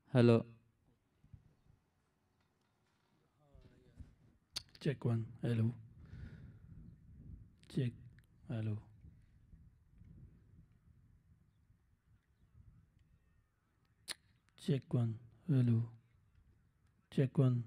Hello, Check one. Hello. Check. Hello. Check one. Hello. Check one.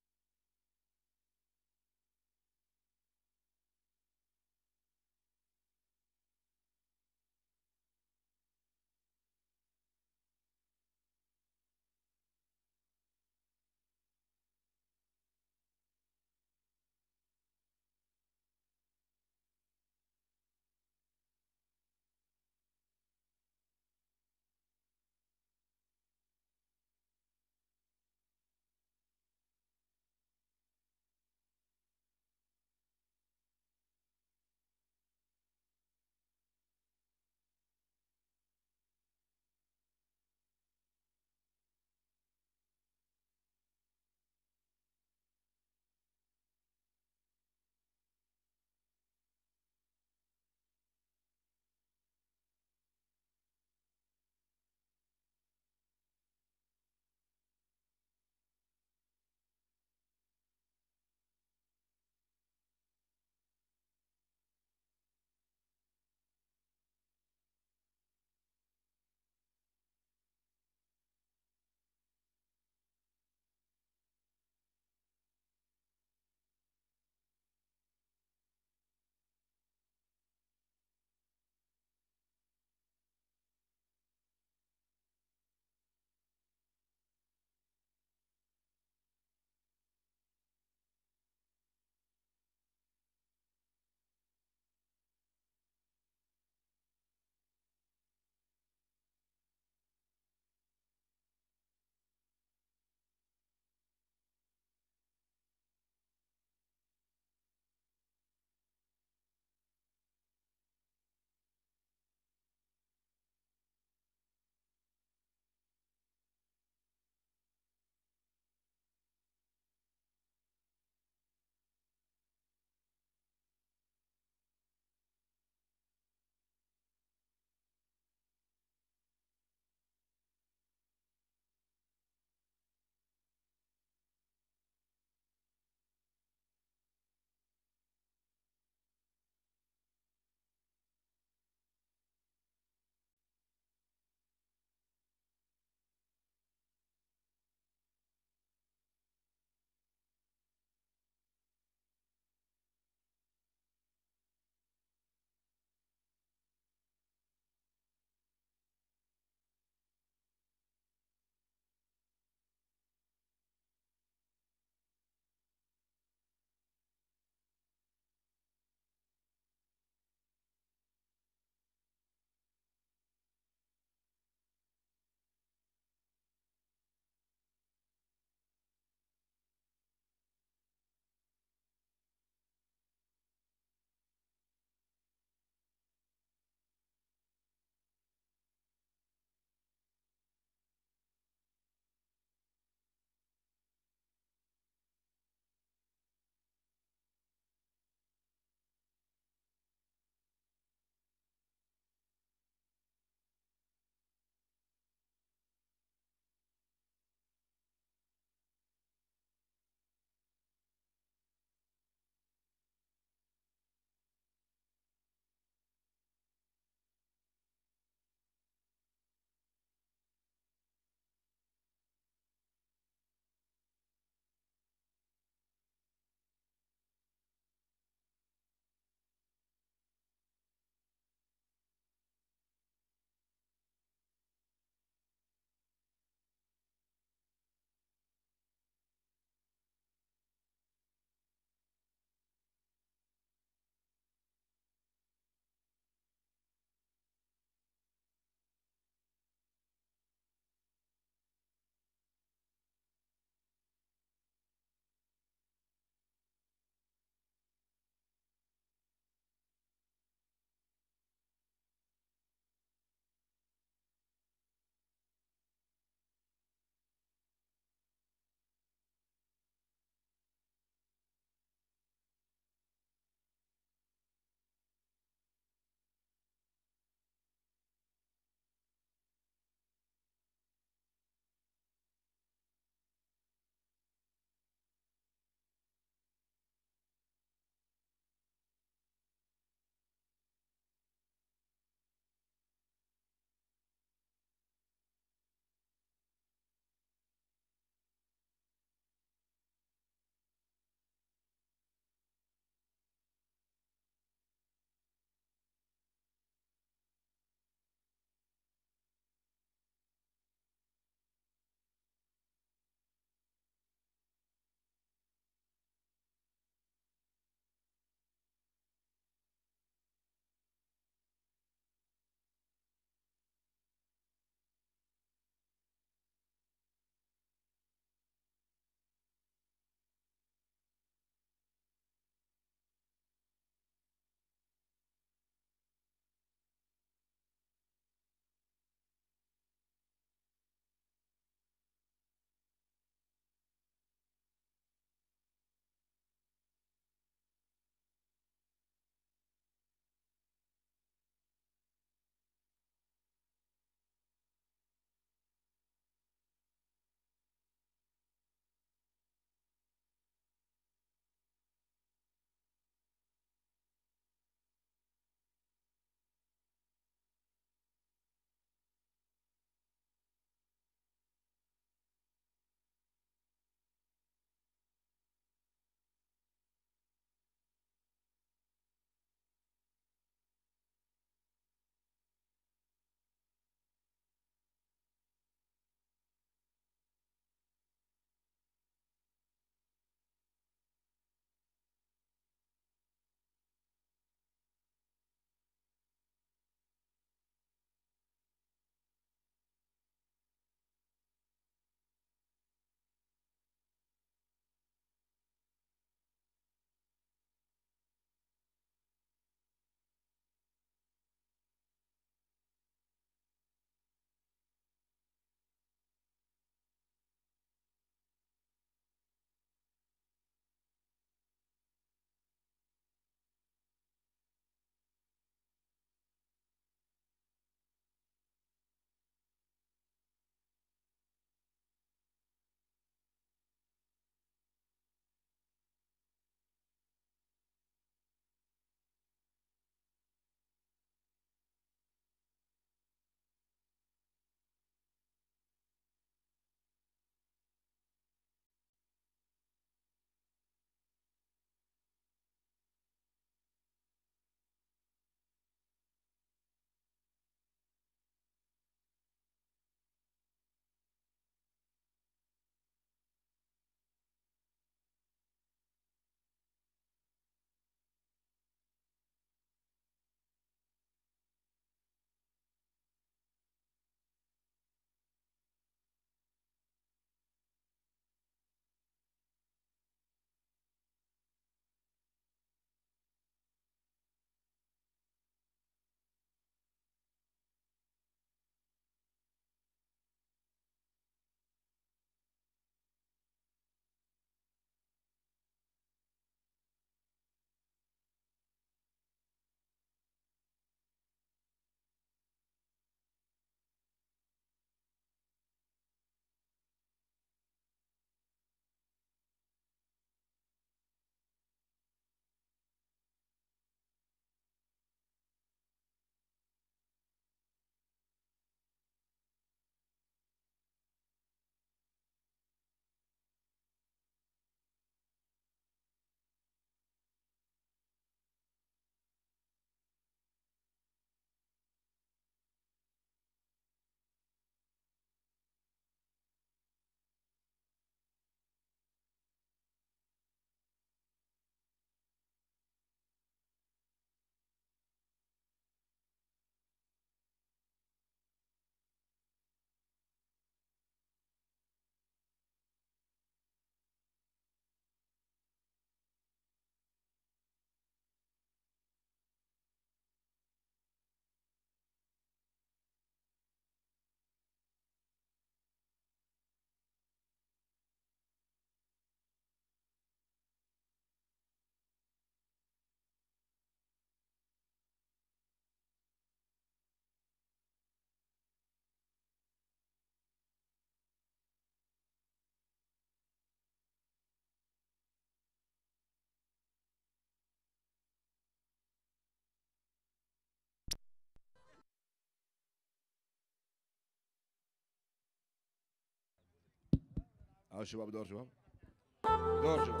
ها شباب دور شباب دور شباب.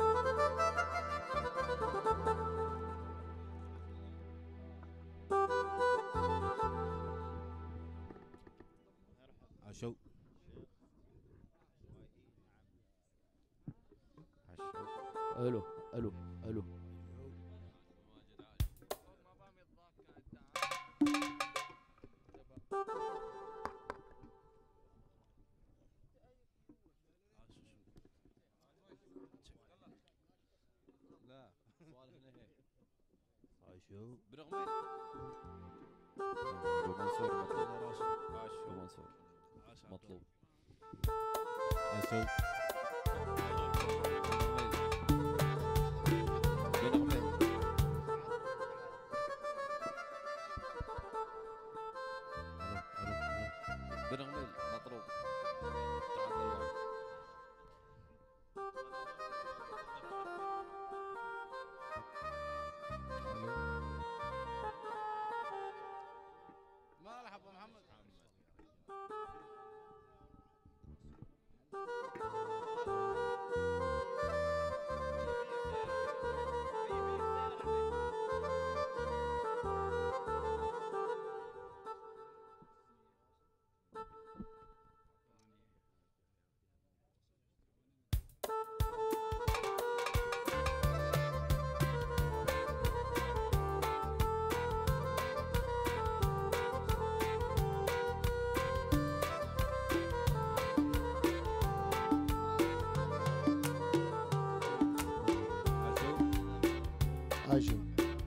عشو الو الو الو. لا سوالفنا هيك. عشو برغم ابو منصور مطلوب يا راشد. ابو منصور مطلوب. عشو برغميل مطلوب. مرحبا محمد. عشو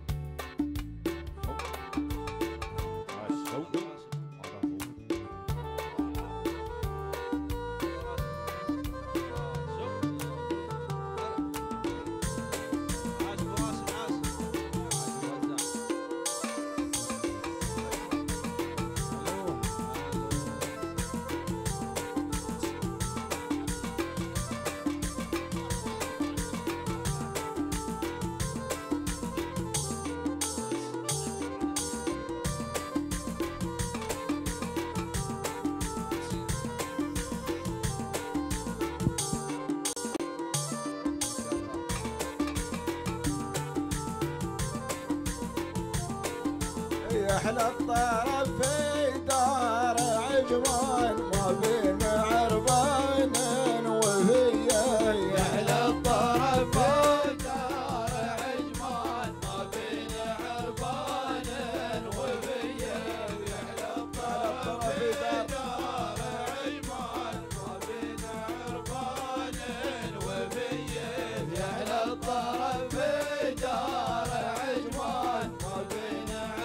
يحلى الطرف في دار عجمان ما بين عربان وهي. يحلى الطرف في دار عجمان ما بين عربان وهي. يحلى الطرف في دار عجمان ما بين عربان وهي. يحلى الطرف في دار عجمان ما بين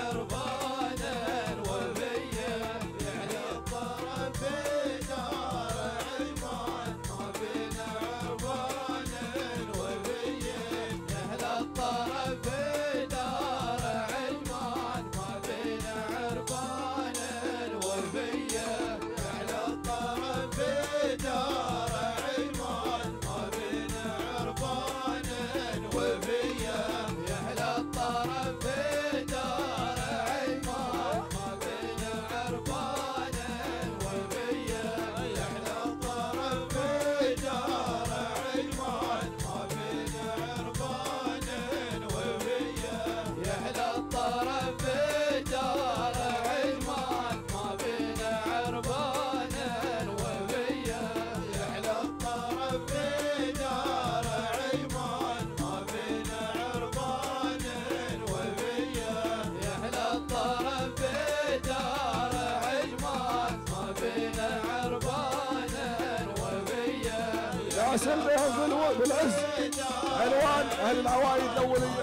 ياسر بهم بالعز عنوان اهل العوايد الاوليه.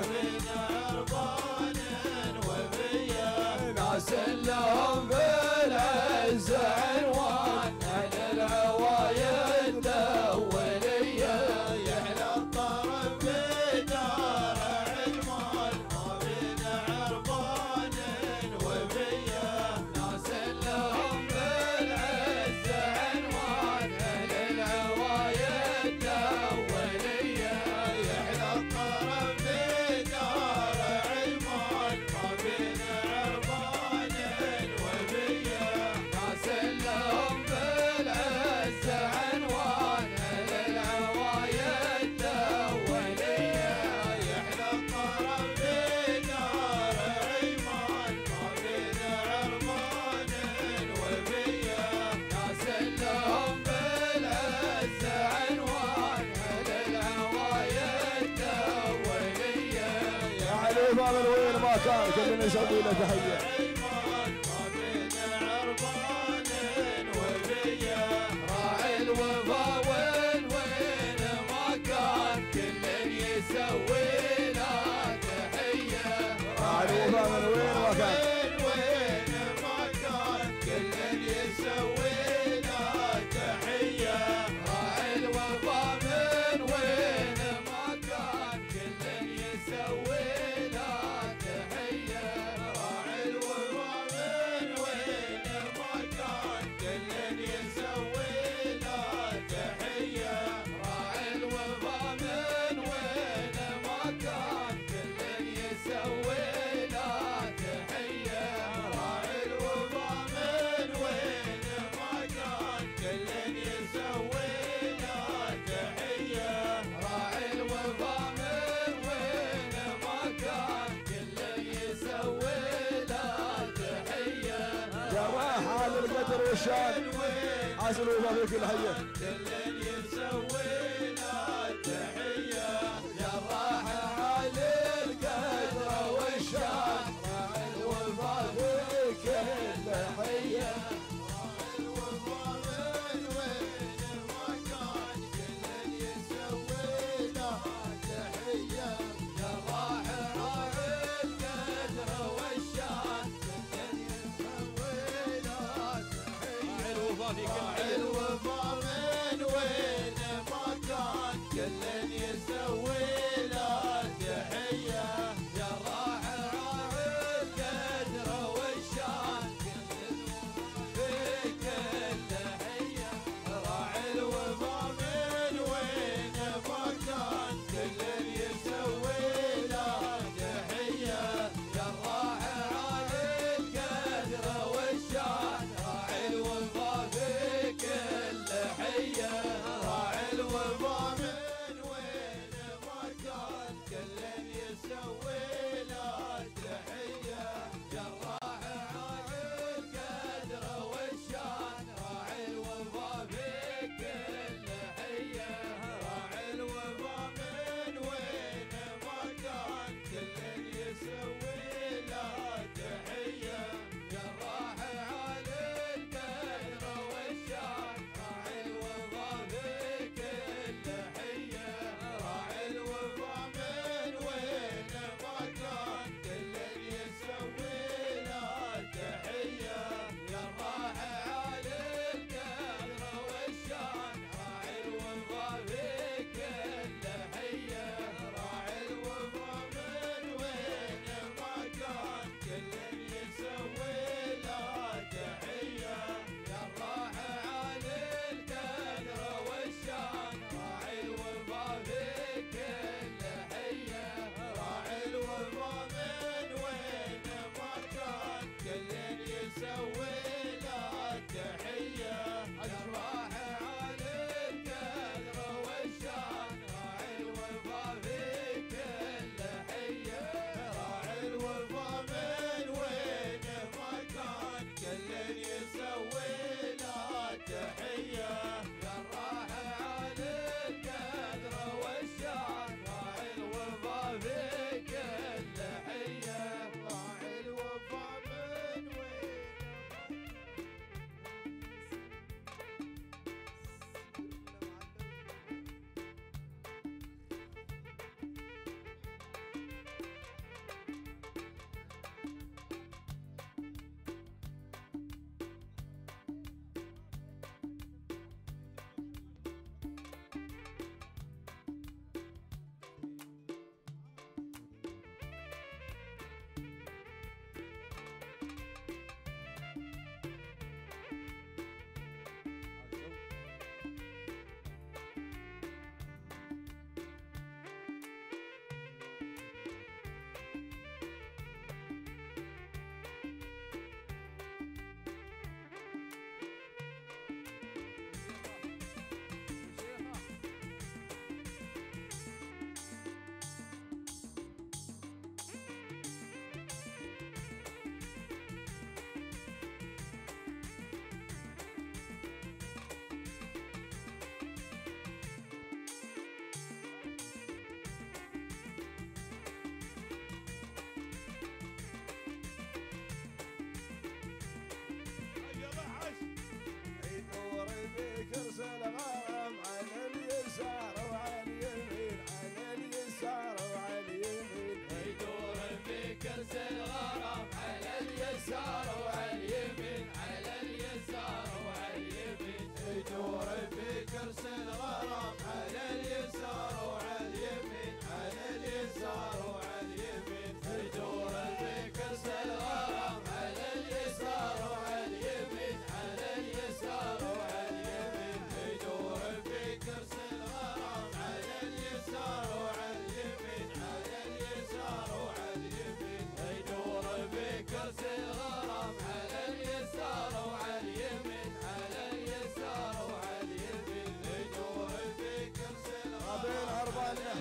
ناس لهم بالعز عنوان اهل العوايد الاوليه. يحلى الطرف في دار عجمان ما بين عربان وبيه. ناس لهم بالعز عنوان اهل العوايد الاوليه. يحلى الطرف في دار الوفا من وين ما كان كلنا نسوي له تحيه. راعي الوفا وين ما كان كل يسوي له تحيه. راعي الوفا من وين ما كان كل يسوي له تحيه. راعي الوفا من وين ما كان كل يسوي له تحيه. راعي الوفا من وين ما كان كل يسوي له تحيه. راعي الوفا من وين ما كان كل يسوي له تحيه. راعي الوفا من وين ما كان كل يسوي له تحيه. راعي الوفا من وين ما كان كل يسوي له تحيه. جراح على القدر والشان عسى الوفا في كل حيه. كل يسوي له تحيه. جراح على القدر والشان. راعي الوفا في كل حيه. راعي الوفا من وين ما كان كل يسوي له تحيه. جراح راعي القدر والشان. كل يسوي له تحيه. راعي الوفا من وين ما كان كل يسوي له تحيه. جراح راعي القدر والشان. في كل حيه. راعي الوفا من وين ما كان كل يسوي له تحيه. جراح راعي القدر والشان. راعي الوفا في كل حيه. راعي الوفا من وين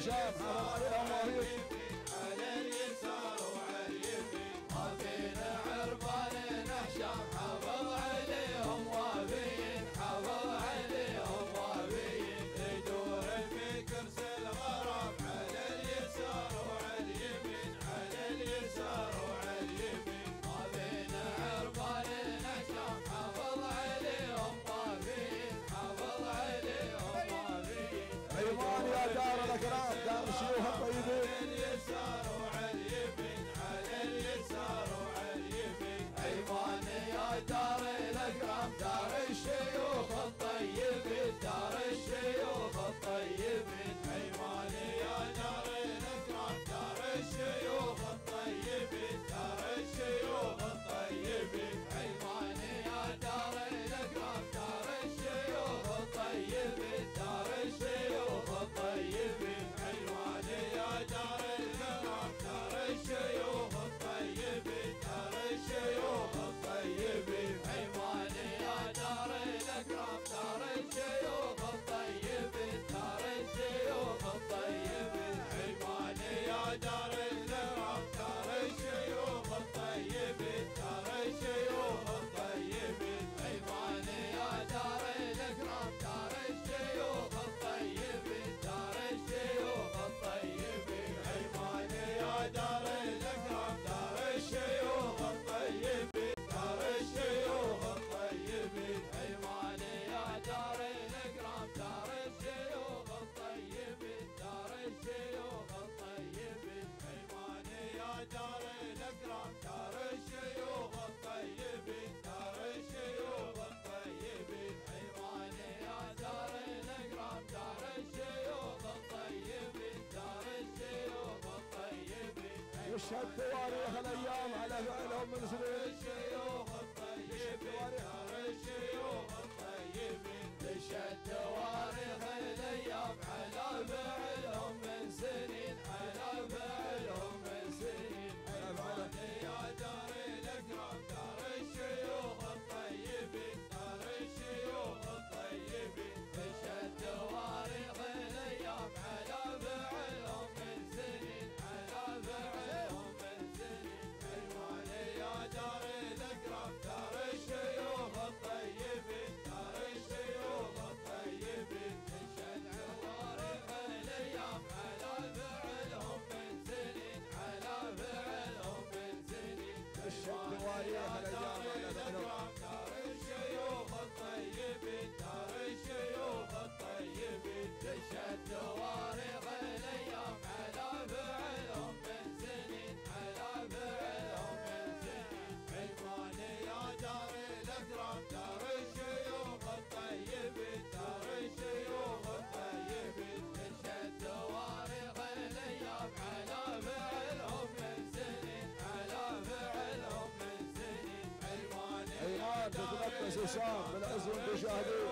هشام حافظ عليهم وافيك. على اليسار وعلى اليمين ما فينا عرفان نحشام حافظ عليهم وافيين حافظ عليهم وافيين يدور الفكر الغرام على اليسار وعلى اليمين على اليسار وعلى اليمين ما فينا عرفان نحشام حافظ عليهم وافيين حافظ عليهم وافيين ايمان يا دار الاكرام دار الشيوخ الطيبين. اليسار وعلى اليمين على اليسار وعلى اليمين ايمان يا دار الاكرام دار الشيوخ الطيبين دار الشيوخ الطيبين ايمان يا دار الاكرام دار الشيوخ الطيبين دار الشيوخ الطيبين ايمان يا دار الاكرام دار الشيوخ الطيبين دار الشيوخ الطيبين ايمان يا دار الاكرام دار الشيوخ الطيبين دار الشيوخ الطيبين ايمان يا دار الاكرام دار الشيوخ الطيبين دار الشيوخ الطيبين ايمان يا دار الاكرام دار الشيوخ الطيبين دار الشيوخ الطيبين ايمان يا دار الاكرام دار الشيوخ الطيبين دار الشيوخ الطيبين ايمان يا دار الاكرام دار الشيوخ الطيبين دار الشيوخ الطيبين ايمان يا دار الاكرام دار الشيوخ الطيبين دار الشيوخ الطيبين ايمان يا دار الاكرام دار الشيوخ الطيبين دار الشيوخ الطيبين ايمان يا دار الاكرام دار الشيوخ الطيبين دار الشيوخ الطيبين يشهد تواريخ الايام على فعلهم من سنين. الشيوخ الطيبين دار الشيوخ الطيبين تشهد تواريخ الايام على فعلهم من سنين على فعلهم من سنين ايمان يا دار الاكرام دار الشيوخ الطيبين دار الشيوخ الطيبين تشهد تواريخ الايام على فعلهم من سنين على فعلهم من سنين ايمان يا دار الاكرام دار الشيوخ الطيبين دار الشيوخ الطيبين تشهد تواريخ الايام على فعلهم من سنين على فعلهم من سنين يشهد تواريخ الايام على فعلهم. دار الشيوخ الطيبين دار الشيوخ الطيبين تشهد تواريخ الايام على فعلهم من سنين على فعلهم من سنين ايمان يا دار الاكرام دار الشيوخ الطيبين دار الشيوخ الطيبين تشهد تواريخ الايام على فعلهم من سنين على فعلهم من سنين ايمان ايمان تتنفس هشام بالعز والمشاهدين.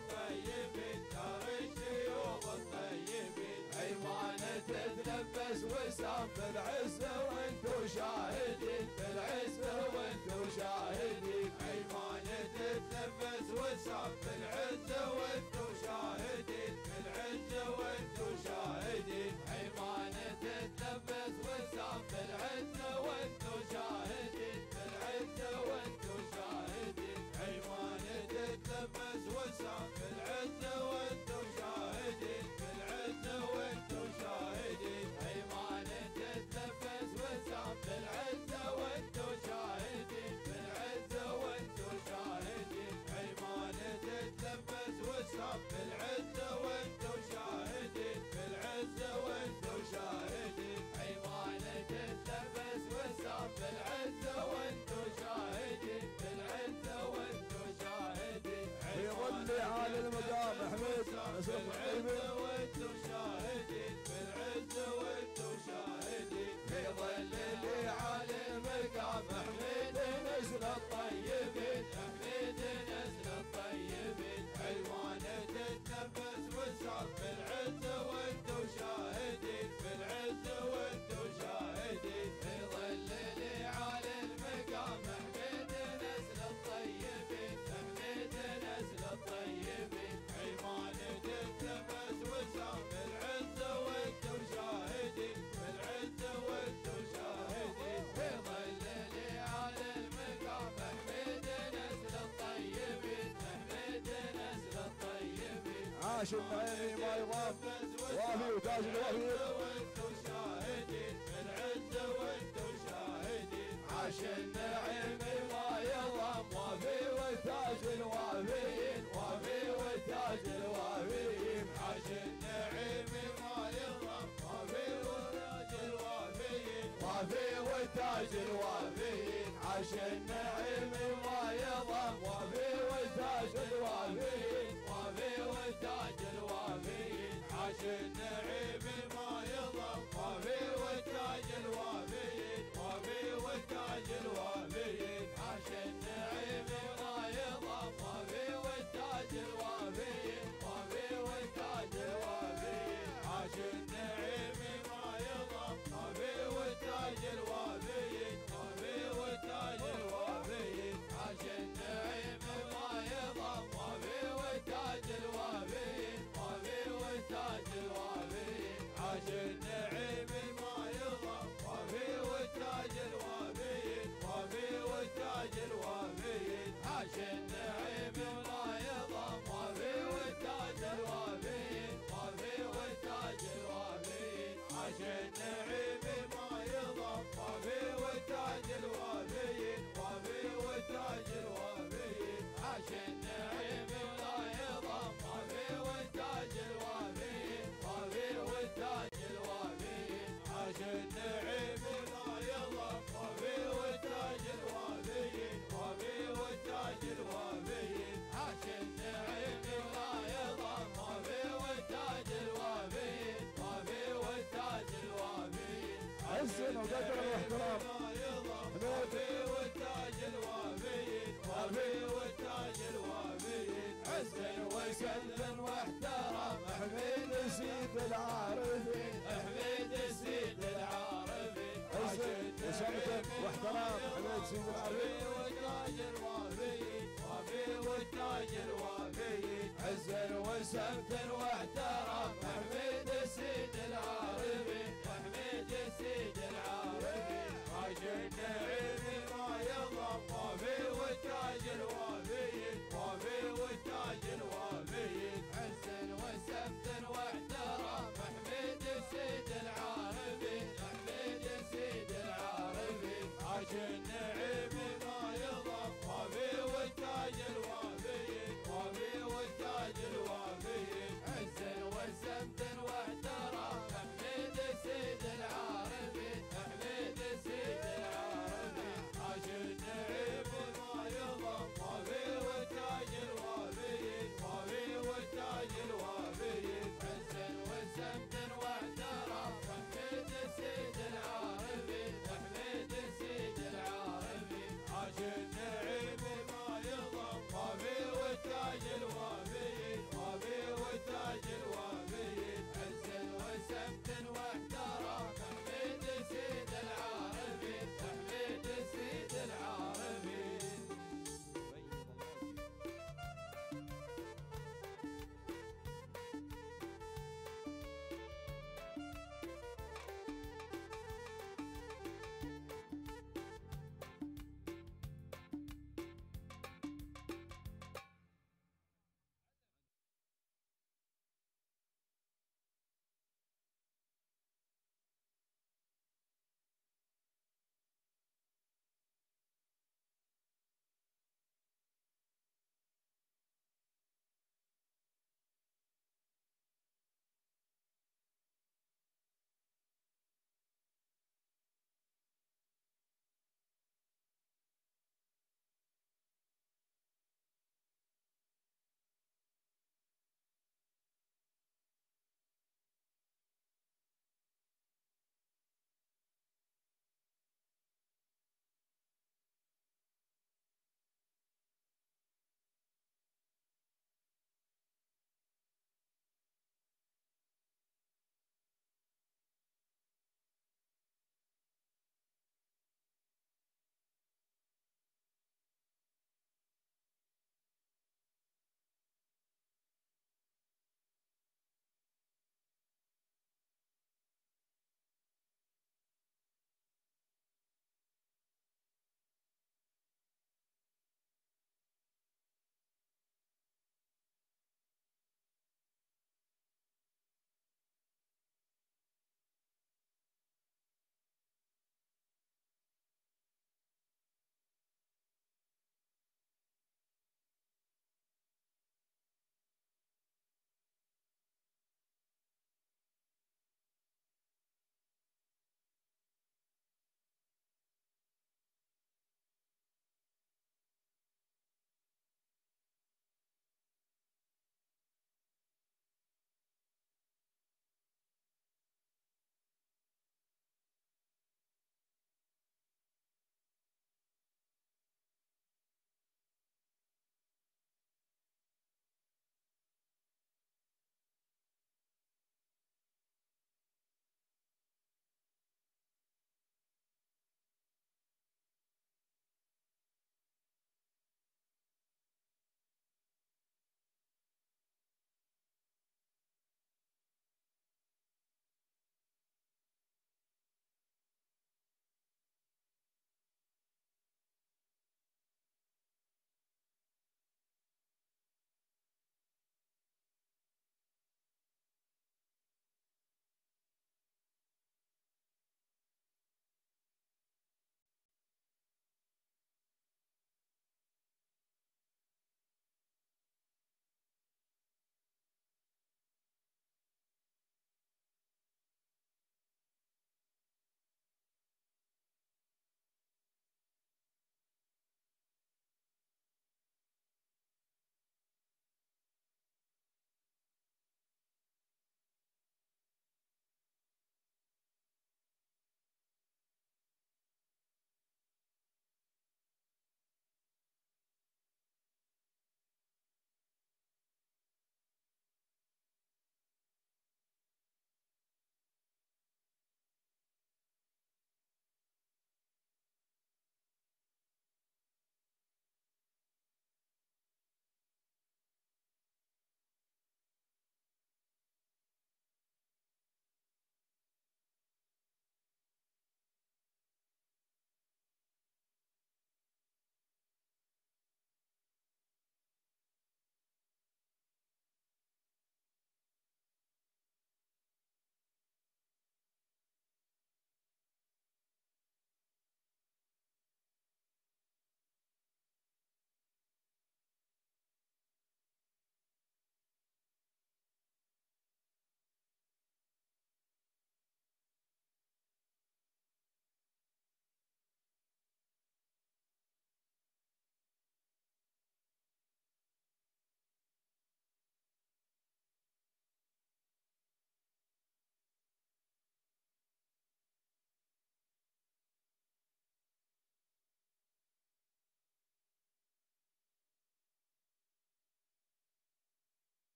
الطيبين دار الشيوخ الطيبين ايمان تتنفس وسام بالعز وانتو شاهدين بالعز وانتو شاهدين ايمان تتنفس وسام بالعز وانتو شاهدين بالعز وانتو شاهدين ايمان تتنفس وسام بالعز وانتو شاهدين بالعز وانتو شاهدين ايمان تتنفس وسام بالعز وانتو شاهدين بالعز وانتو شاهدين ايمان تتنفس وسام بالعز وانتو شاهدين بالعز وانتو شاهدين ايمان تتنفس وسام عاش النعيمي ما يضام وافي وتاج الوفي وانتو شاهدين بالعز وانتو شاهدين عاش النعيمي ما يضام وافي وتاج الوافيين وافي وتاج الوافيين عاش النعيمي ما يضام وافي وتاج الوافيين وافي وتاج الوافيين عاش النعيمي ما يضام وافي وتاج الوافيين وافي وتاج الوافيين عاش النعيمي ما يضام وافي وتاج الوافيين وافي وتاج الوافيين عاش النعيمي ما يضام وافي وتاج الوافيين وافي وتاج الوافيين عاش النعيمي ما يضام وافي وتاج الوافيين وافي وتاج الوافيين عاش النعيمي ما يضام وافي وتاج الوافيين وافي وتاج الوافيين عاش النعيمي ما يضام وافي وتاج الوافيين وافي وتاج الوافيين عاش النعيمي ما يضام وافي وتاج الوافيين وافي وتاج الوافيين عاش النعيمي ما يضام وافي وتاج الوافيين وافي وتاج الوافيين عاش النعيمي ما يضام وافي وتاج الوافيين وافي وتاج الوافيين عاش النعيمي ما يضام وافي وتاج الوافيين وافي وتاج الوافيين عاش النعيمي ما يضام وافي وتاج الوافيين وافي وتاج الوافيين حسن وقدر واحترام وافي وتاج الوافيين وافي وتاج الوافيين حسن وسلم واحترام حميد سيد العارفين حميد سيد العارفين حسن وسلم واحترام حميد سيد العارفين وتاج الوافيين وافي وتاج الوافيين حسن وسمت واحترام حميد سيد العارفين حميد سيد العارفين عاش النعيمي ما يضام وافي وتاج الوافيين وافي وتاج الوافيين حسن وسمت واحترام حميد سيد العارفين حميد سيد العارفين عاش النعيمي ما يضام وافي وتاج الوافيين وافي وتاج الوافيين حسن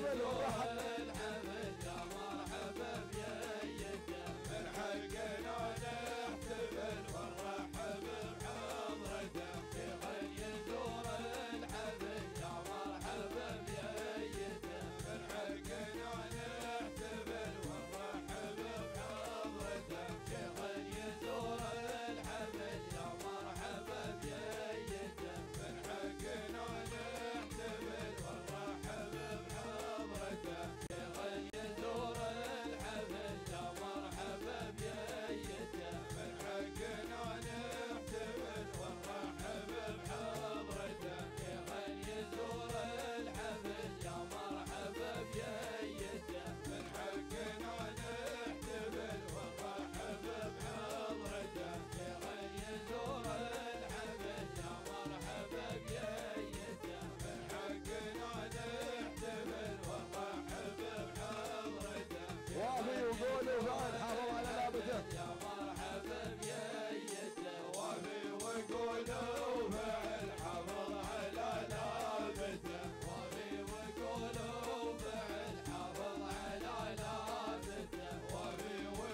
نحتفل ونرحب الحمد يا مرحبا بيده من حقنا نحتفل ونرحب بحضرته في غن يزور الحمد يا مرحبا بيده من حقنا نحتفل ونرحب بحضرته في غن يزور الحمد يا مرحبا بيده من حقنا نحتفل ونرحب بحضرته في غن يزور الحمد يا مرحبا بيده من حقنا نحتفل ونرحب بحضرته في غن يزور الحمد يا مرحبا بيده من حقنا نحتفل ونرحب بحضرته في غن يزور الحمد يا مرحبا بيده من حقنا نحتفل ونرحب بحضرته وافي وقولوا فعل حافظ على لابته يا مرحبا بيده وفي وقولوا فعل حافظ على لابته وفي وقولوا فعل حافظ على لابته وفي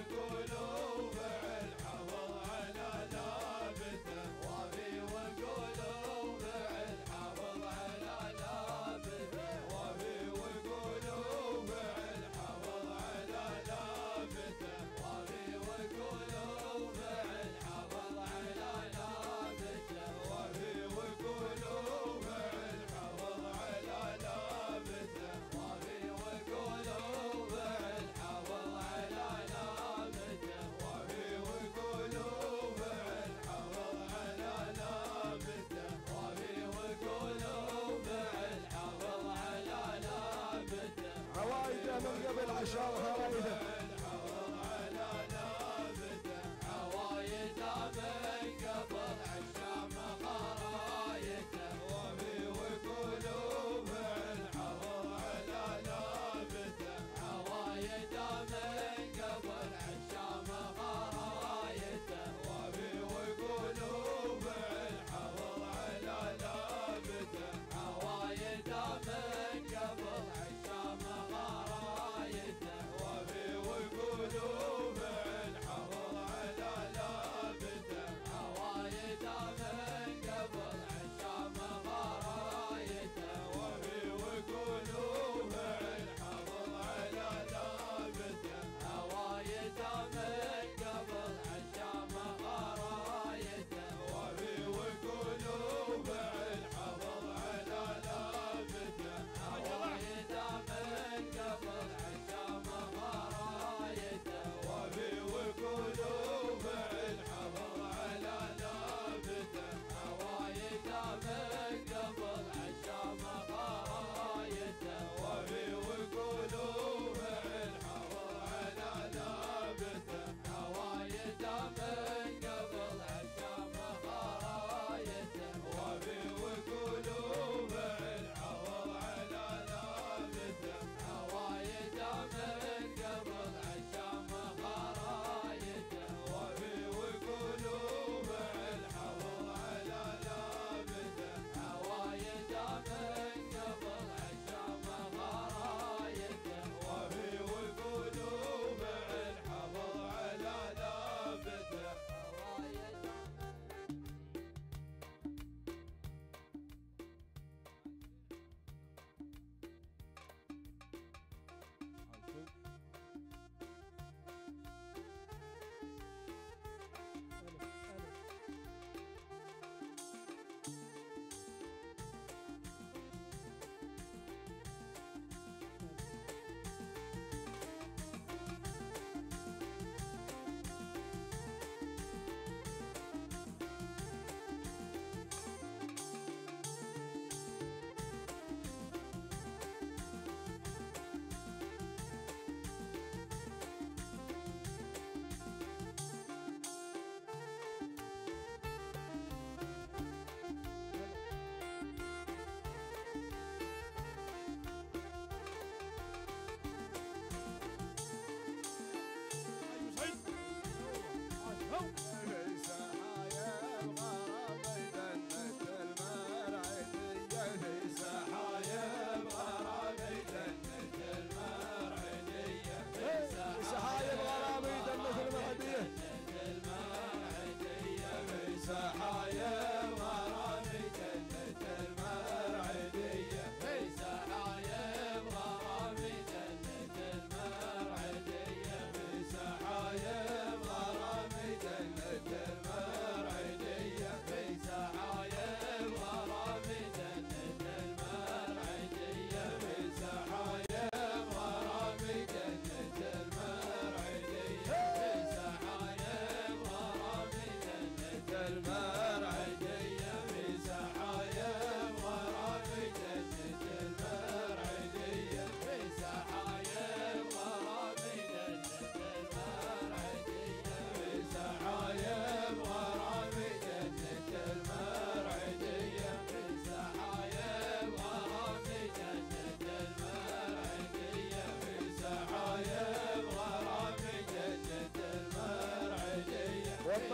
وقولوا فعل حافظ على لابته وفي وقولوا فعل حافظ على لابته وفي وقولوا فعل حافظ على لابته وفي وقولوا فعل حافظ على لابته وفي وقولوا فعل حافظ على لابته وفي وقولوا فعل حافظ على لابته وفي وقولوا فعل حافظ على لابته وفي وقولوا فعل حافظ على لابته عوايده من قبل عشر خرايده عوايد من قبل عشام خرايته وفي وقولوا فعل حافظ على لابته عوايد من قبل عشام خرايته وفي وقولوا فعل حافظ على لابته عوايد من قبل عشام خرايته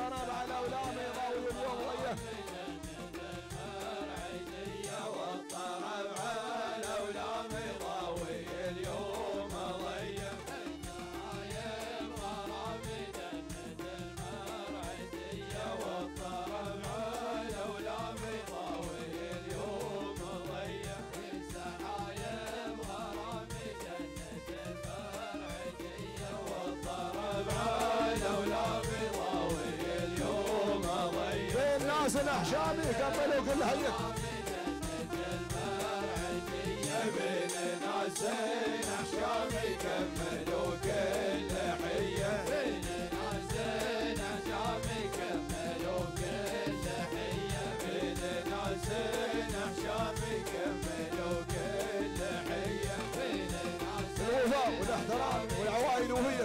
والطرب على اولامي ضاوي اليوم ضيه والطرب على اولامي ضاوي اليوم ضيه شايب غرامي جنة المرعدية والطرب على اولامي ضاوي اليوم ضيه سحايب غرامي جنة المرعدية والطرب على اولامي ضاوي اليوم ضيه في الناس الاحشامي كملوا كل هيك بين ناسين احشامي كملوا كل حيه بين ناسين احشامي كملوا كل حيه بين ناسين احشامي كملوا كل حيه بين ناسين الوفاء والاحترام والعوائل وهي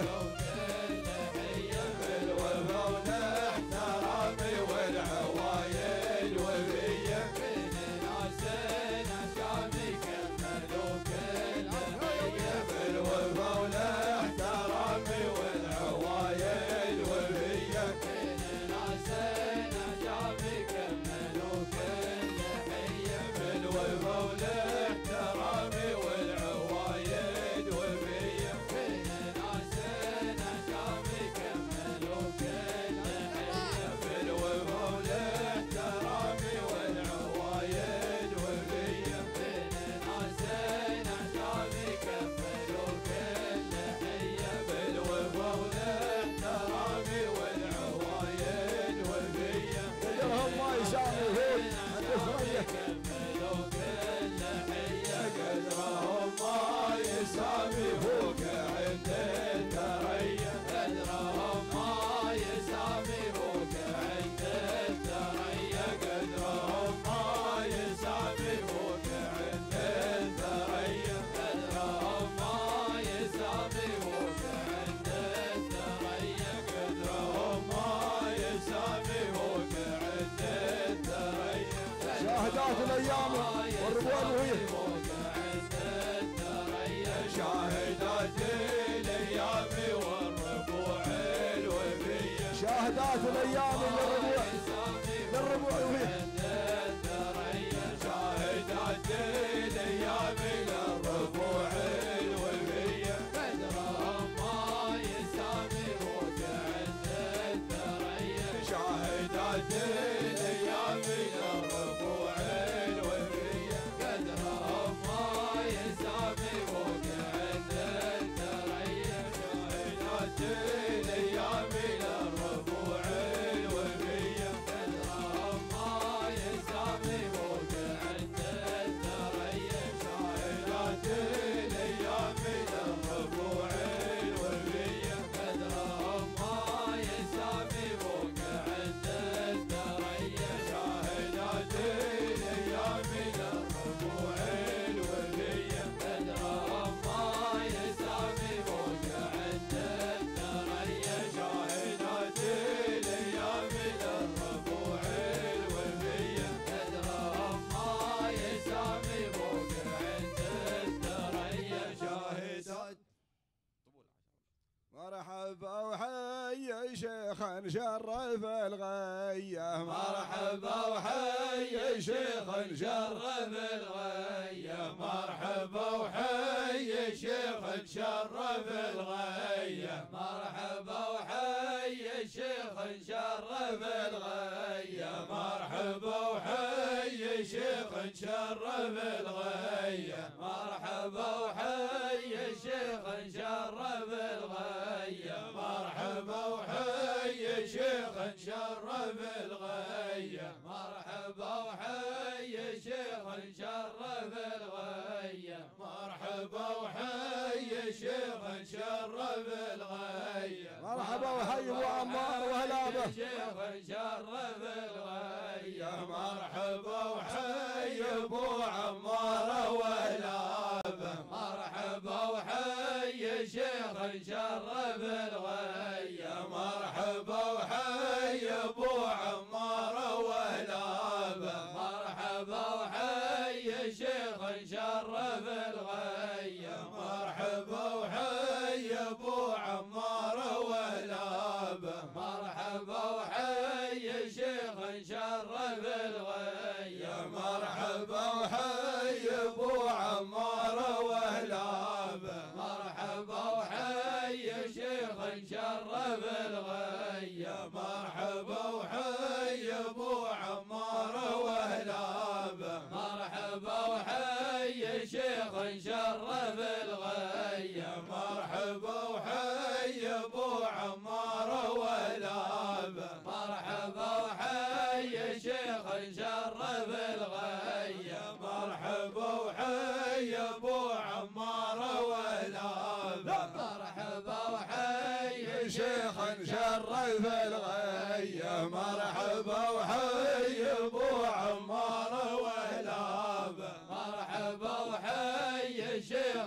بالوفا والاحترام والعوايل وهي بين ناسين احشامي كملوا كل حيه بالوفا والاحترام والعوايل وهي بين ناسين احشامي كملوا كل حيه بالوفا والاحترام والعوايل وهي بين ناسين احشامي كملوا كل حيه بالوفا والاحترام والعوايد وهي بين ناسين احشامي كملوا كل حيه بالوفا والاحترام والعوايد وهي قدرهم ما يسامي هود الدفريه كملوا كل حيه قدرهم ما يسامي فوق عند الثريا قدرهم ما يسامي فوق عند الثريا قدرهم ما يسامي فوق عند الثريا قدرهم ما يسامي فوق عند الثريا قدرهم ما يسامي فوق عند الثريا شاهدات الايام والربوع وهي شاهدات الايام والربوع الوفيه شاهدات الايام للربوع وهي شاهدات الايام للربوع الوفيه قدرهم ما يسامي فوق عند الثريا شاهدات الايام للربوع الوفيه قدرهم ما يسامي فوق عند الثريا شاهدات الايام للربوع الوفيه قدرهم ما يسامي فوق عند الثريا شاهدات الايام للربوع الوفيه قدرهم ما يسامي فوق عند الثريا شاهدات الايام للربوع الوفيه قدرهم ما يسامي فوق عند الثريا شاهدات الايام للربوع الوفيه قدرهم ما يسامي فوق عند الثريا شاهدات مرحبا وحي شيخا شرف الغيه مرحبا وحي شيخ شرف الغيه مرحبا وحي شيخ شرف الغيه مرحبا وحي شيخ شرف الغيه مرحبا وحي شيخ شرف الغيه مرحبا وحي شيخ شرف الغيه مرحبا وحي شيخ شرف الغيه مرحبا وحي شيخ شرف الغيه مرحبا وحي شيخ شرف الغيه مرحبا وحي ابو عمار وهلا به شيخ شرف الغيه مرحبا وحي ابو عمار وهلا به مرحبا وحي شيخ شرف الغيه مرحبا وحي ابو عمار وهلا به مرحبا وحي شيخ شرف الغيه مرحبا وحي ابو عمار وهلا به مرحبا وحي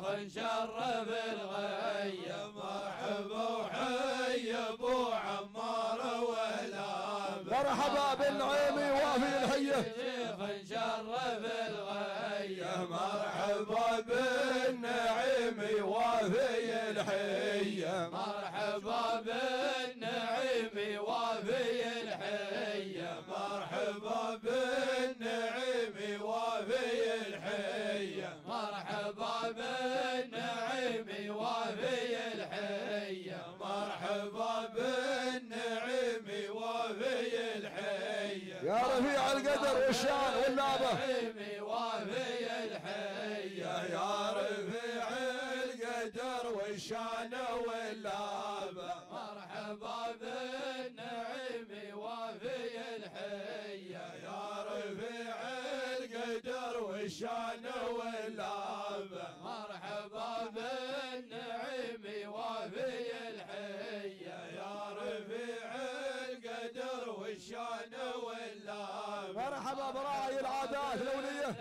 شرف الغية مرحبا وحي ابو عمار والاب مرحبا بالنعيمي وافي الحيه شيخ شرف الغية مرحبا بالنعيمي وافي الحيه مرحبا بالنعيمي وافي الحيه مرحبا بالنعيمي وافي الحيه مرحبا بالنعيمي وافي الحيه مرحبا بالنعيمي وافي الحيه يا رفيع القدر والشان واللابه وافي الحيه يا رفيع القدر والشان واللابه مرحبا بالنعيم وافي الحيه يا رفيع القدر والشان واللابه مرحبا بالنعيم وافي الحيه يا رفيع القدر والشان واللابه مرحبا براعي العادات الاوليه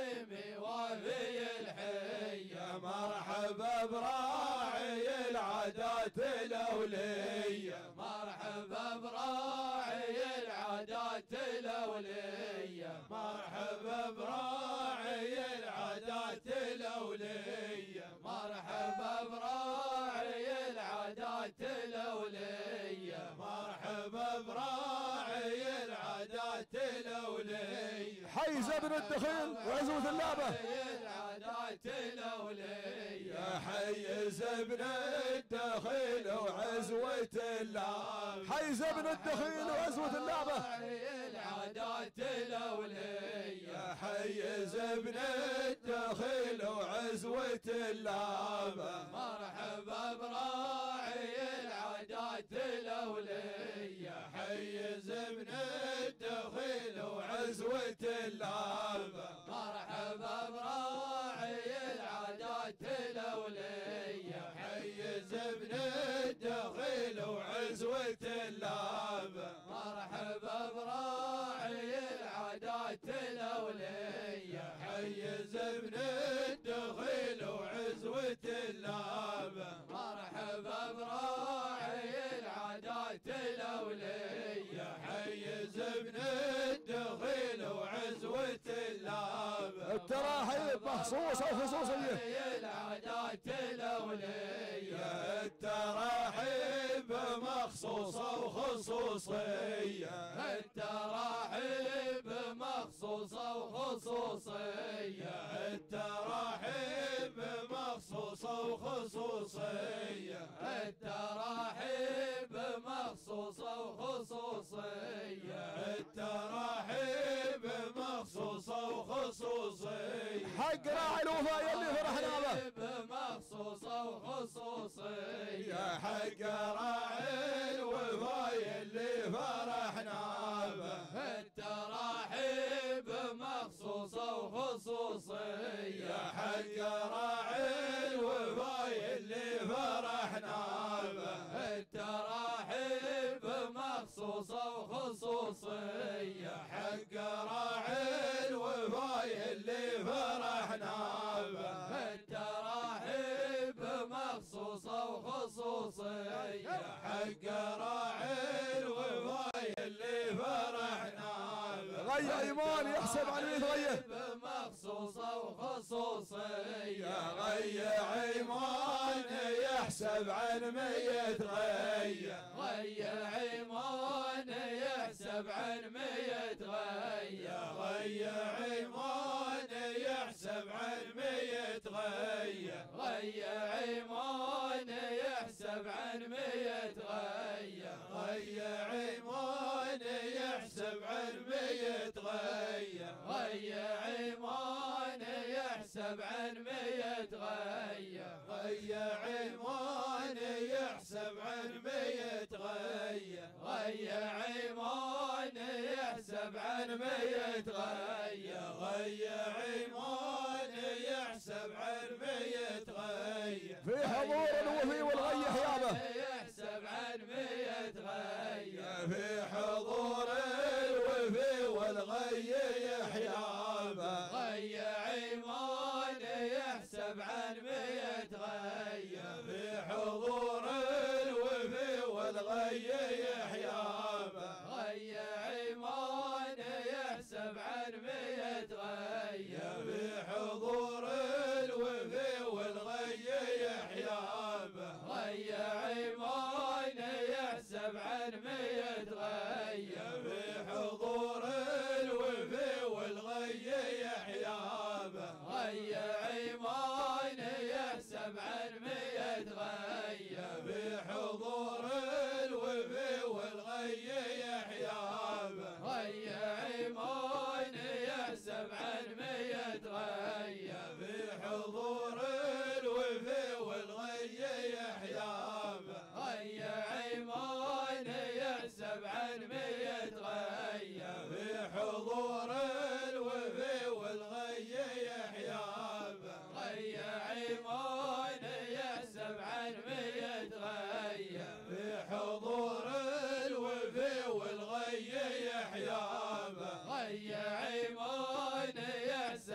وافي الحيه مرحبا براعي العادات الاوليه مرحبا براعي العادات الاوليه مرحبا براعي العادات الاوليه مرحبا براعي العادات الاوليه مرحبا براعي العادات الاوليه حيز ابن الدخيل وعزوة اللابه العادات الاوليه حيز ابن الدخيل وعزوة اللابه حيز ابن الدخيل وعزوة اللابه العادات الاوليه حيز ابن الدخيل وعزوة اللابه مرحبا براعي العادات الاوليه حيز ابن الدخيل وعزوة اللابه مرحبا براعي العادات الاوليه حيز ابن الدخيل وعزوة اللابه مرحبا براعي العادات الاوليه حيز ابن الدخيل وعزوة اللابه مرحبا براعي العادات الاوليه حيز ابن الدخيل وعزوة اللابه التراحيب مخصوصه وخصوصيه العادات الاوليه التراحيب مخصوصه وخصوصيه التراحيب مخصوصه وخصوصيه التراحيب مخصوصه وخصوصيه التراحيب مخصوصه وخصوصيه التراحيب مخصوصه وخصوصيه حق راعي الوفا يلي فرحنا به مخصوصه وخصوصيه حق راعي الوفا يلي فرحنا به التراحيب مخصوصه وخصوصيه حق راعي الوفا يلي فرحنا به التراحيب مخصوصه وخصوصيه حق راعي الوفا يلي فرحنا به التراحيب مخصوصه وخصوصيه حق راعي الوفا يلي فرحنا به غيا ايمان يحسب على الميت غيا مخصوصه وخصوصيه غيا عيمان يحسب عن ميت غيا غيا عيمان يحسب عن ميت غيا غيا عيمان يحسب عن ميت غيا غيا عيمان يحسب عن ميت غيا غيا عيمان يحسب عن ميت غيا غيا عيمان يحسب عن ميت غيا غيا عيمان يحسب عن ميت غيا غيا عيمان يحسب عن ميت غيا غيا عيمان يحسب عن ميت غيا في حضور الوفي والغي حيابه يحسب عن ميت غيا في حضور الوفي والغي يحيابه غيا عيمان يحسب عن ميت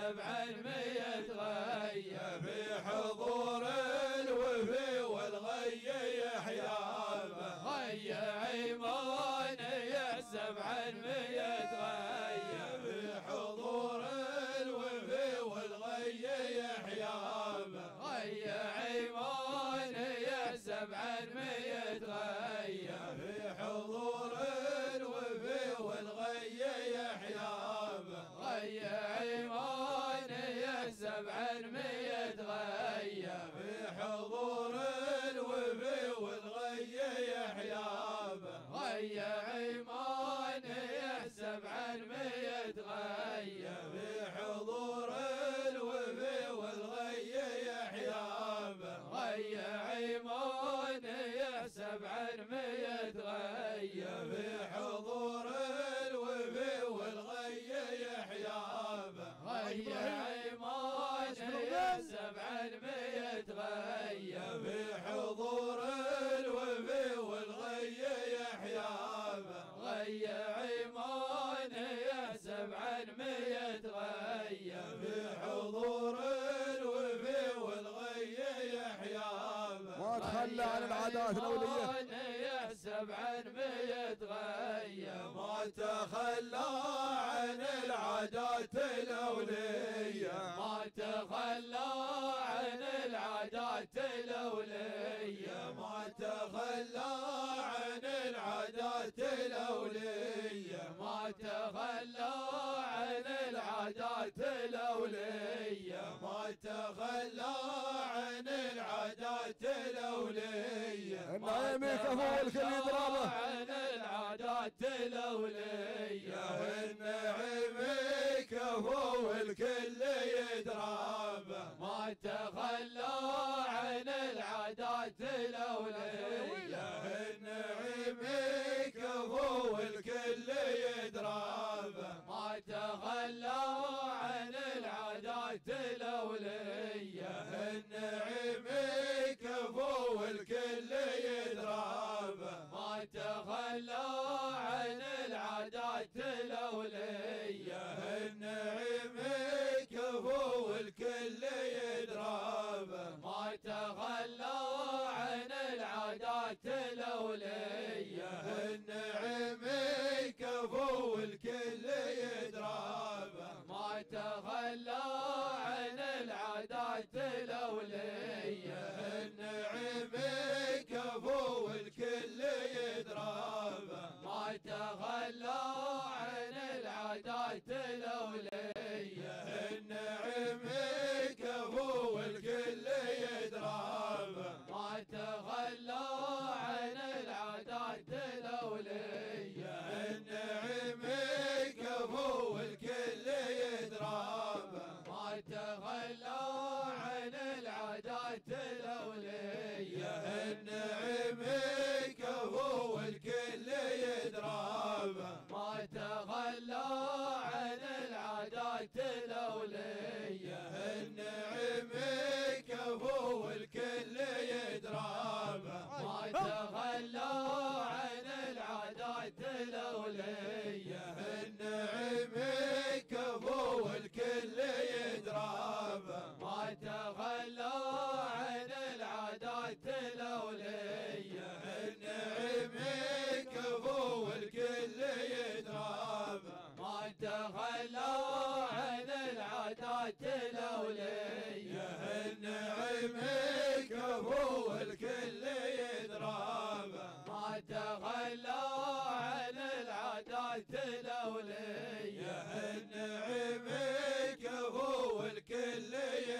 700 غية في حضور الوفي والغي يحيابه غية عيمان يا 700 غية في حضور الوفي والغي يحيابه غية عيمان يا 700 غية في حضور الوفي والغي يحيابه غية عيمان يا 700 غية في حضور الوفي والغي يحيابه غية عيمان يا 700 غية في حضور الوفي والغي يحيابه غية عيمان يا 700 غية في حضور الوفي والغي يحيابه غية عيمان يا 700 غية في حضور الوفي والغي يحيابه غية عيمان يا 700 غية في حضور الوفي والغي يحيابه ما تخلى عن العادات الأولية يا 700 غية ما تخلى عن العادات الأولية ما تخلى عن العادات الأولية ما تخلى عن العادات الأولية ما تخلى عن العادات الأولية ما تخلى عن العادات الأولية النعيمي كفو الكل يضربه عن العادات الأولية النعيمي كفو الكل يضربه ما تخلى عن العادات الأولية النعيمي كفو الكل يضربه ما تخلى عن العادات الأولية النعيمي كفو الكل يضربه ما تخلى عن العادات الأولية النعيمي كفو الكل يضربه ما تخلى عن العادات الأولية النعيمي كفو الكل يضربه ما تخلى عن العادات الأولية النعيمي كفو الكل يضربه ما تخلى عن العادات الأولية النعيمي كفو الكل يضربه ما تخلى عن العادات الأولية النعيمي كفو الكل يضربه ما تخلى عن العادات الأولية النعيمي كفو الكل يضربه ما تخلى عن العادات الأولية النعيمي كفو الكل يضربه ما تخلى عن العادات الأولية النعيمي كفو الكل يضربه ما تخلى عن العادات الأولية النعيمي كفو الكل يضربه ما تخلى عن العادات الأولية النعيمي كفو الكل يضربه ما تخلى عن العادات الأولية النعيمي كفو الكل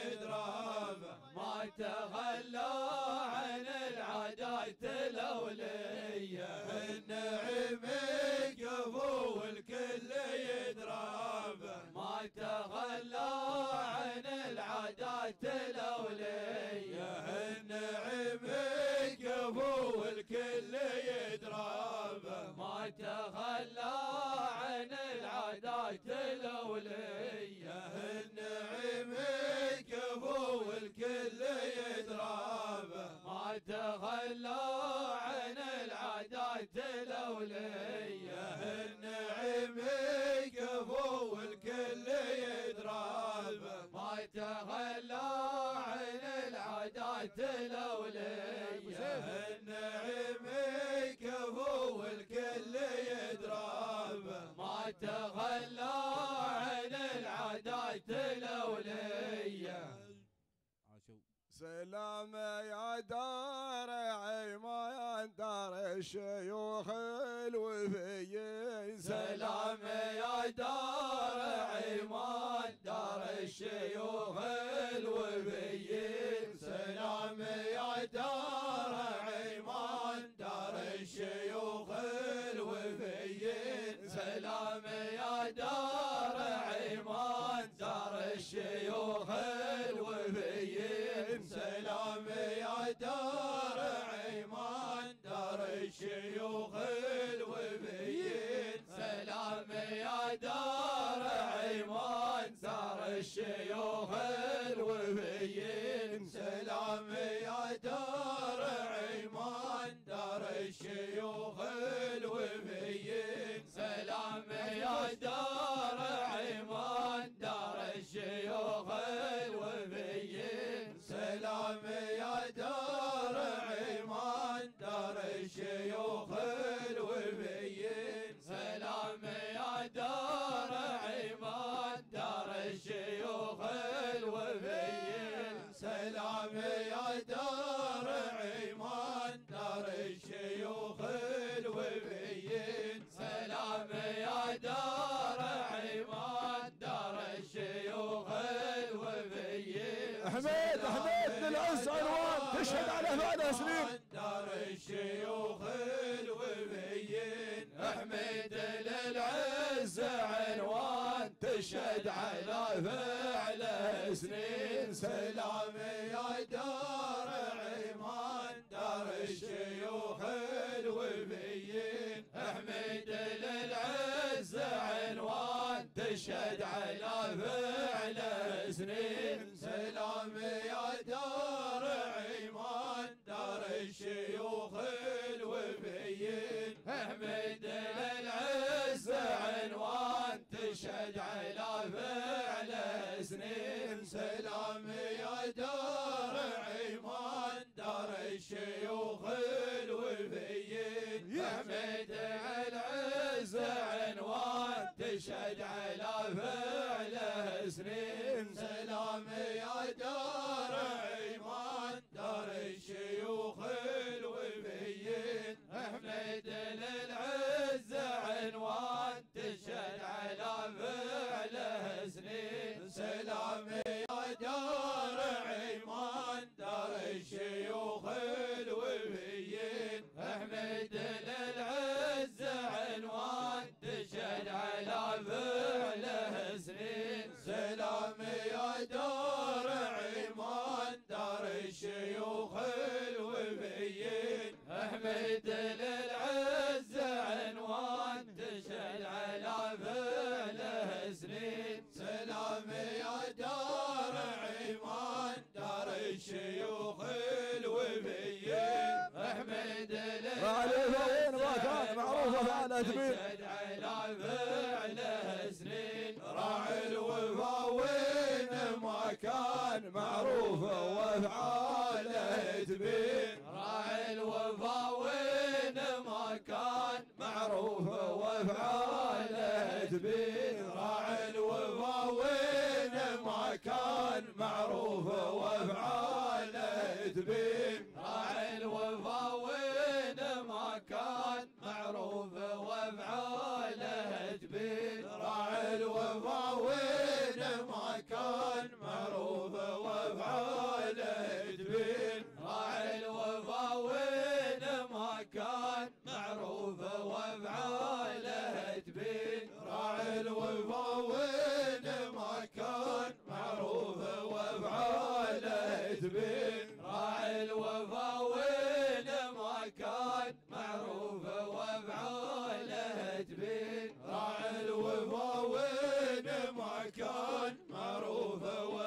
يضربه ما تخلى عن العادات الأولية النعيمي كفو الكل يضربه ما تخلى عن العادات الأولية النعيمي كفو الكل يضربه ما تخلى عن العادات الأولية النعيمي كفو الكل يضربه ما تخلى عن العادات الأولية النعيمي كفو الكل يضربه تخلى عن العادات الأولية النعم كفو والكل يدرابه ما تخلى عن العادات الأولية. عاشوا سلام يا دار عمان دار الشيوخ الوفيين سلام يا دار عمان دار الشيوخ الوفيين سلام يا دار عمان دار الشيوخ الوفيين سلام يا دار عمان دار الشيوخ الوفيين سلام يا دار عمان دار الشيوخ الوفيين سلام يا دار عمان دار الشيوخ الوفيين سلام يا دار عمان دار الشيوخ الوفيين سلام يا دار عمان دار الشيوخ الوفيين سلام يا دار عمان دار الشيوخ الوفيين سلام يا دار عمان دار الشيوخ الوفيين سلام يا دار عمان دار الشيوخ الوفيين سلام يا دار عمان دار الشيوخ الوفيين حميد للعز عنوان تشهد على 8 سنين دار الشيوخ الوفيين حميد للعز عنوان تشهد على فعله سنين سلام يا دار عمان دار الشيوخ الوفيين حميد للعز عنوان تشهد على فعله سنين سلام يا دار عمان دار الشيوخ الوفيين حميد للعز عنوان تشهد على فعله سنين سلام يا دار عمان دار الشيوخ الوفيين حميد للعز عنوان تشهد على فعله سنين سلام يا دار عمان دار الشيوخ الوفيين حميد للعز عنوان تشهد على فعله سنين سلام يا دار عمان دار الشيوخ الوفيين حميد للعز عنوان تشهد على فعله سنين سلام يا دار عمان دار الشيوخ الوفيين حميد للعز عنوان تشهد على فعله سنين سلام يا دار عمان دار الشيوخ الوفيين حميد الوفيين ما كان معروفة على تبين تشهد على فعله سنين راعي الوفا وين ما كان معروف وافعاله تبين راعي الوفا وين ما كان معروف وافعاله تبين راعي الوفا وين ما كان معروف وافعاله تبين راعي الوفا وين ما كان معروف وافعاله تبين راعي الوفا وين ما كان معروف وافعاله تبين راعي الوفا وين ما كان معروف وافعاله تبين راعي الوفا وين ما كان معروف وافعاله تبين راعي الوفا وين ما كان معروف وافعاله تبين راعي الوفا وين ما كان معروف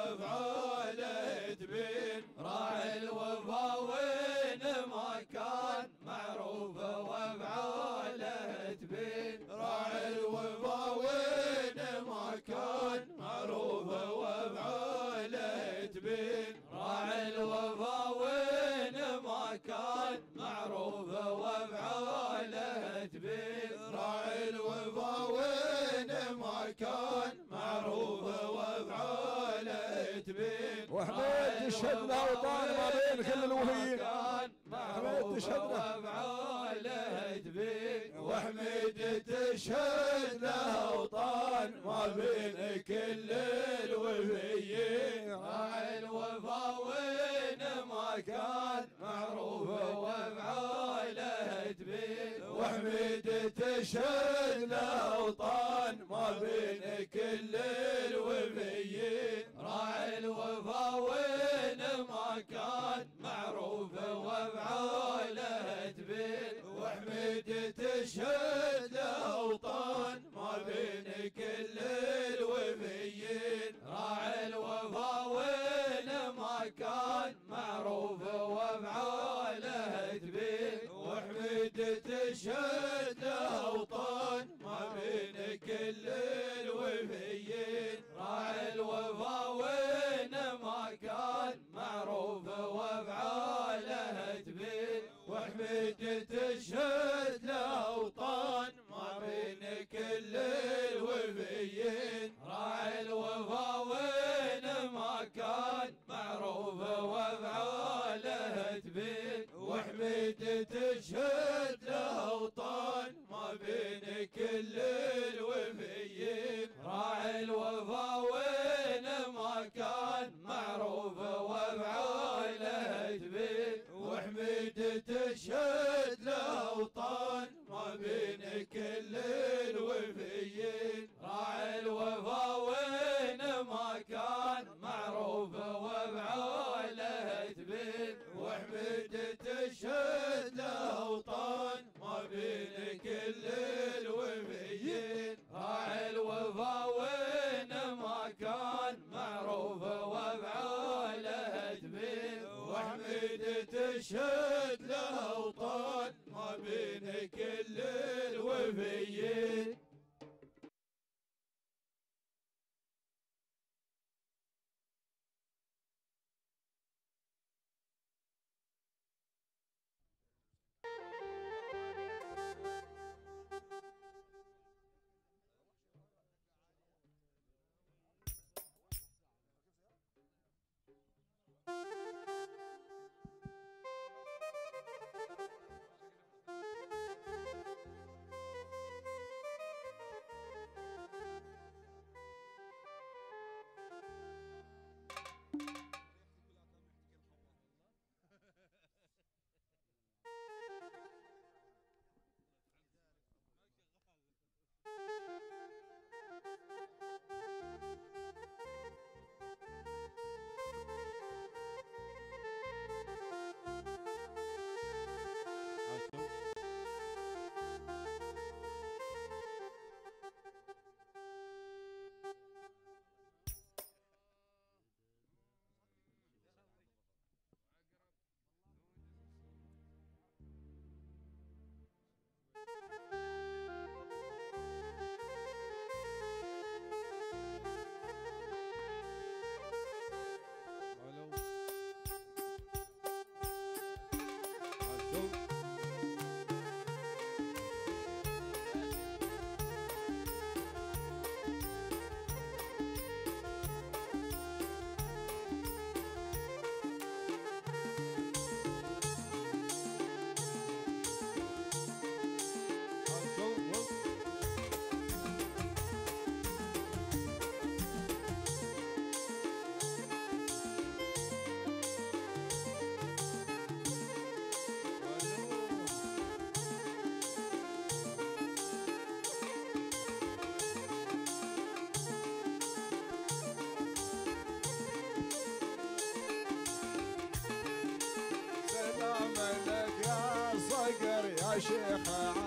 وافعاله تبين راعي الوفا وين ما كان معروف وافعاله تبين راعي الوفا وين ما كان معروف وافعاله وحميد تشهد له اوطان ما بين كل الوفيين. حميد تشهد له وافعاله تبين، وحميد تشهد له اوطان ما بين كل الوفيين. راعي الوفا وين ما كان معروف وافعاله تبين، وحميد تشهد له اوطان ما بين كل الوفيين. راعي الوفا وين ما كان معروف وافعاله تبين، وحميد تشهد له اوطان ما بين كل الوفيين. راعي الوفا وين ما كان معروف وافعاله تبين، وحميد تشهد له اوطان ما بين كل الوفيين. راعي الوفا وين ما كان معروف وافعاله تبين، وحميد تشهد له اوطان ما بين كل الوفيين. راعي الوفا وين ما كان معروف وافعاله تبين، وحميد تشهد له اوطان ما بين كل الوفيين. راعي الوفا وين ما كان معروف وافعاله تبين، وحميد تشهد له اوطان ما بين كل الوفيين. راعي الوفا وين ما كان معروف وافعاله تبين، وحميد تشهد له اوطان ما بين كل الوفيين. راعي الوفا وين ما كان معروف وافعاله تبين، وحميد تشهد له اوطان ما بين كل الوفيين. يا شيخ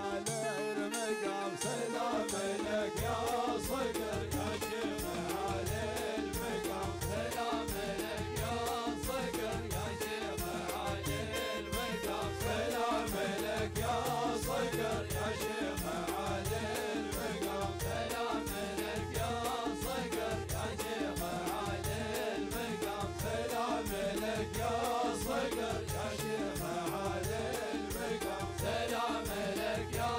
علي المقام. سلام لك يا صقر يا شيخ علي المقام. سلام لك يا صقر يا شيخ علي المقام. سلام لك يا صقر يا شيخ علي المقام. سلام لك يا صقر يا شيخ علي المقام. سلام لك يا صقر يا شيخ علي المقام. سلام لك يا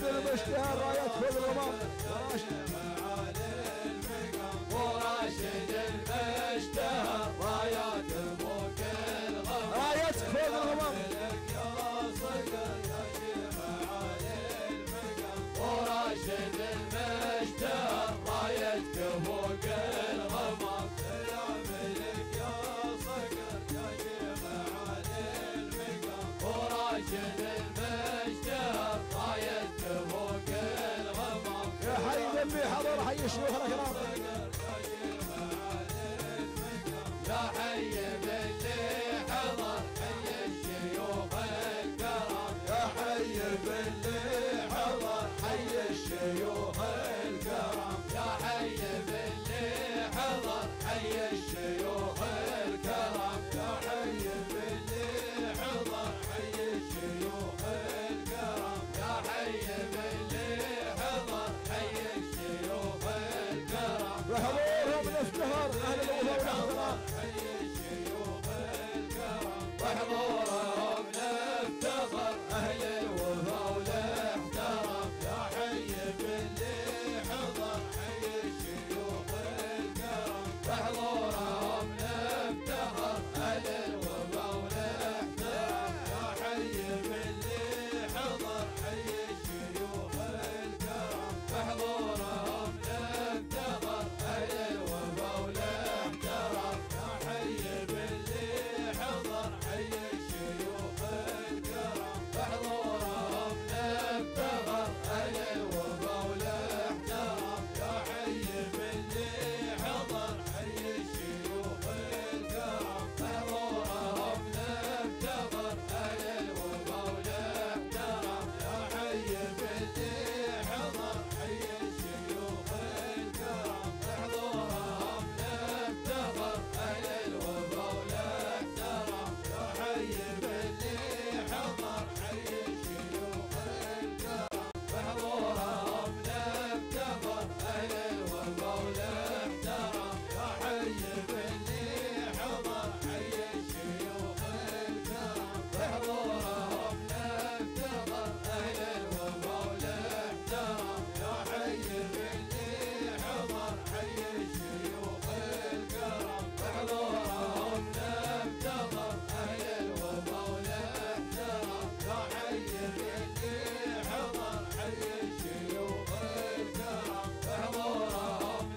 المشتهى راية فوق الغمام وراشد المشتهى رايات فوق الغمام راية فوق الغمام وراشد المشتهى رايتك فوق الغمام يا ملك يا صقر يا شيخ علي المقام وراشد المشتهى رايتك فوق الغمام يا حي ذنبي حضر حي الشيوخ الأكرام يا حي باللي حضر حي الشيوخ الكرام يا حي باللي حضر حي الشيوخ الكرام يا حي باللي حضر حي الشيوخ الكرام يا حي باللي حضر حي الشيوخ الكرام يا حي باللي حضر حي الشيوخ الكرام وحضورهم الافتخار أهل الوفا والاحترام وحضورهم نفتخر أهل الوفا والاحترام يا حي باللي حضر حي الشيوخ الكرام وحضورهم نفتخر أهل الوفا والاحترام يا حي باللي حضر حي الشيوخ الكرام وحضورهم نفتخر أهل الوفا والاحترام يا حي باللي حضر حي الشيوخ الكرام وحضورهم نفتخر أهل الوفا والاحترام يا حي باللي حضر حي الشيوخ الكرام وحضورهم نفتخر أهل الوفا والاحترام يا حي باللي حضر حي الشيوخ الكرام وحضورهم نفتخر أهل الوفا والاحترام يا حي باللي حضر حي الشيوخ الكرام وحضورهم نفتخر أهل الوفا والاحترام يا حي باللي حضر حي الشيوخ الكرام وحضورهم نفتخر أهل الوفا والاحترام يا حي باللي حضر حي الشيوخ الكرام وحضورهم نفتخر أهل الوفا والاحترام يا حي باللي حضر حي الشيوخ الكرام وحضورهم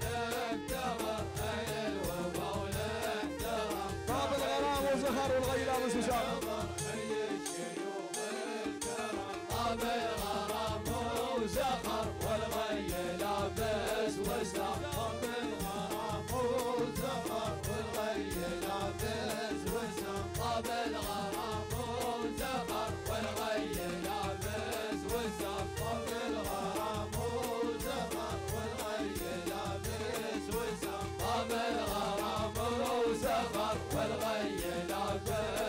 نفتخر أهل الوفا والاحترام طاب الغرام والزخر والغيلان والسوسان حي الشيوخ الكرام طاب الغرام وزخر والغي لابس وسام طاب الغرام وزخر والغي لابس وسام طاب الغرام وزخر والغي لابس وسام طاب الغرام وزخر والغي لابس وسام طاب الغرام وزخر والغي لابس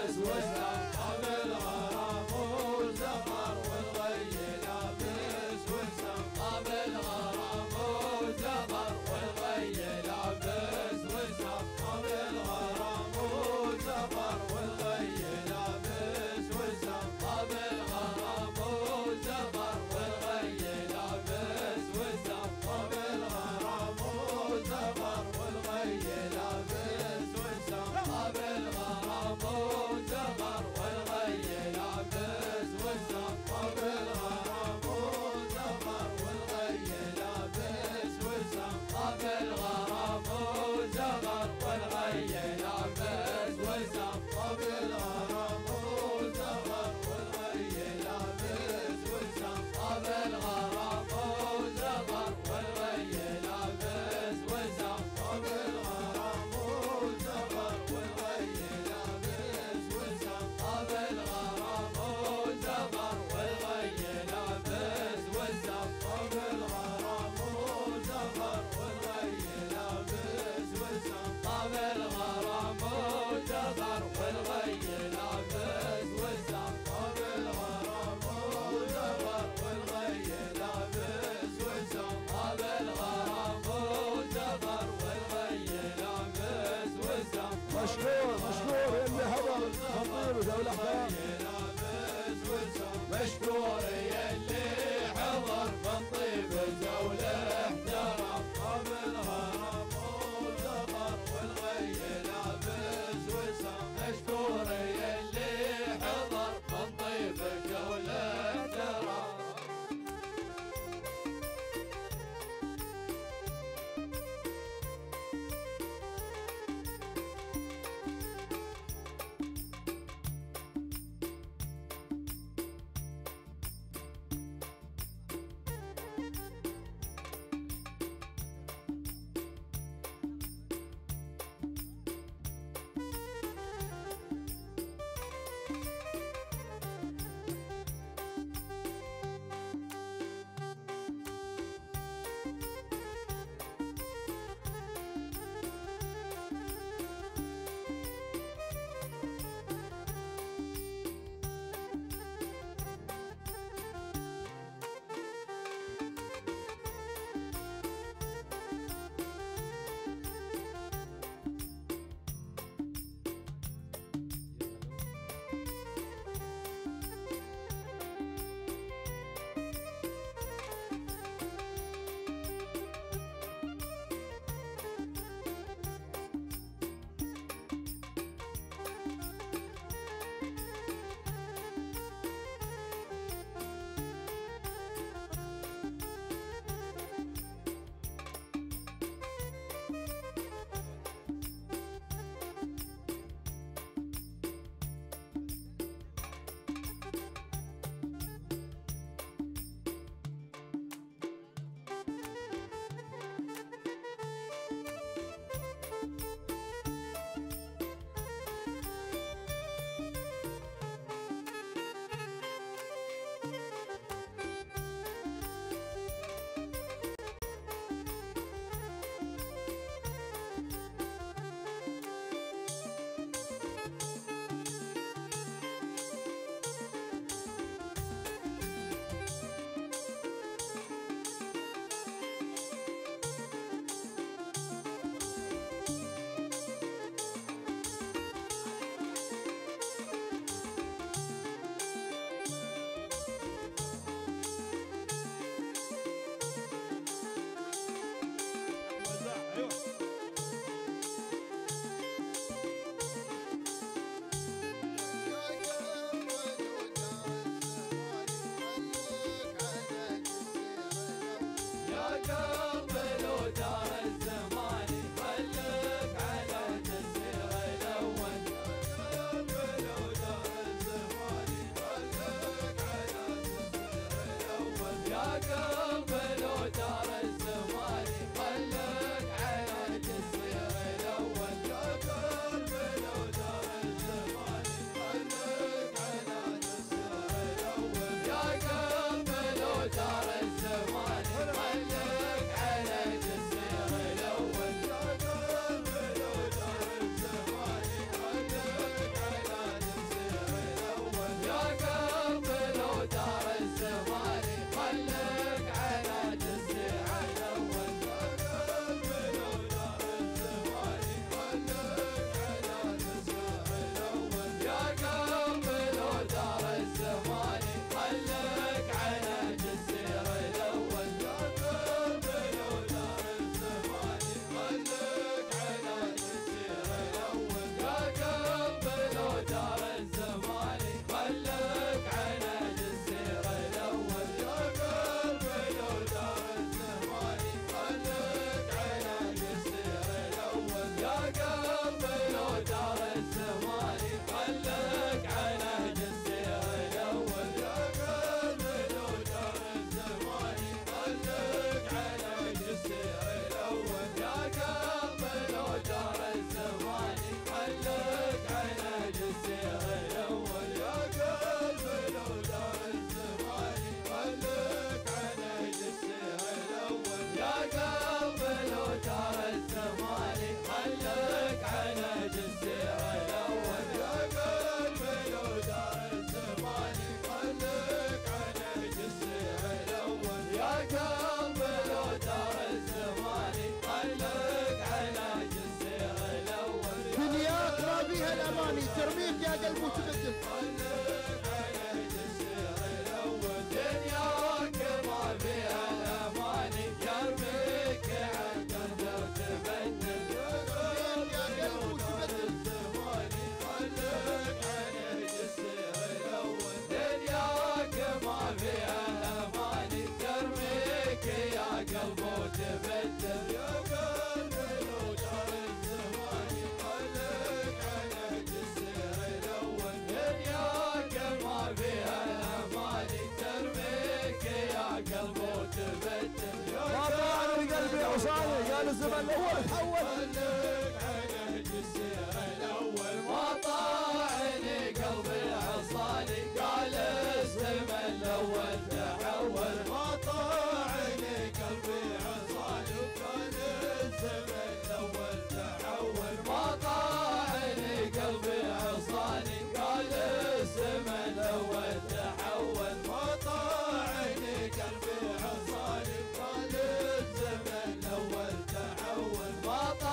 وتبدل خليك عليك السير الاول دنياك ما فيها الاماني يرميك عالقلب وتبدل يا قلب وتبدل زماني خليك عليك السير الاول دنياك ما فيها الاماني ترميك يا قلب وتبدل يا قلبي لو دار الزماني خليك عليك السير الاول دنياك ما فيها الاماني ترميك يا قلب وتبدل يا ما طلعني قلبي عصاني قال الزمن الاول تحول خليك عليك السير الاول ما طاعني قلبي عصاني قال الزمن الاول تحول ما طاعني قلبي عصاني قال الزمن الاول تحول ما طاعني قلبي عصاني قال الزمن الاول تحول ما طاعني قلبي عصاني قال الزمن الاول تحول ما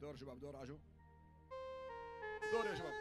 دور شباب دور عجو. دور يا شباب.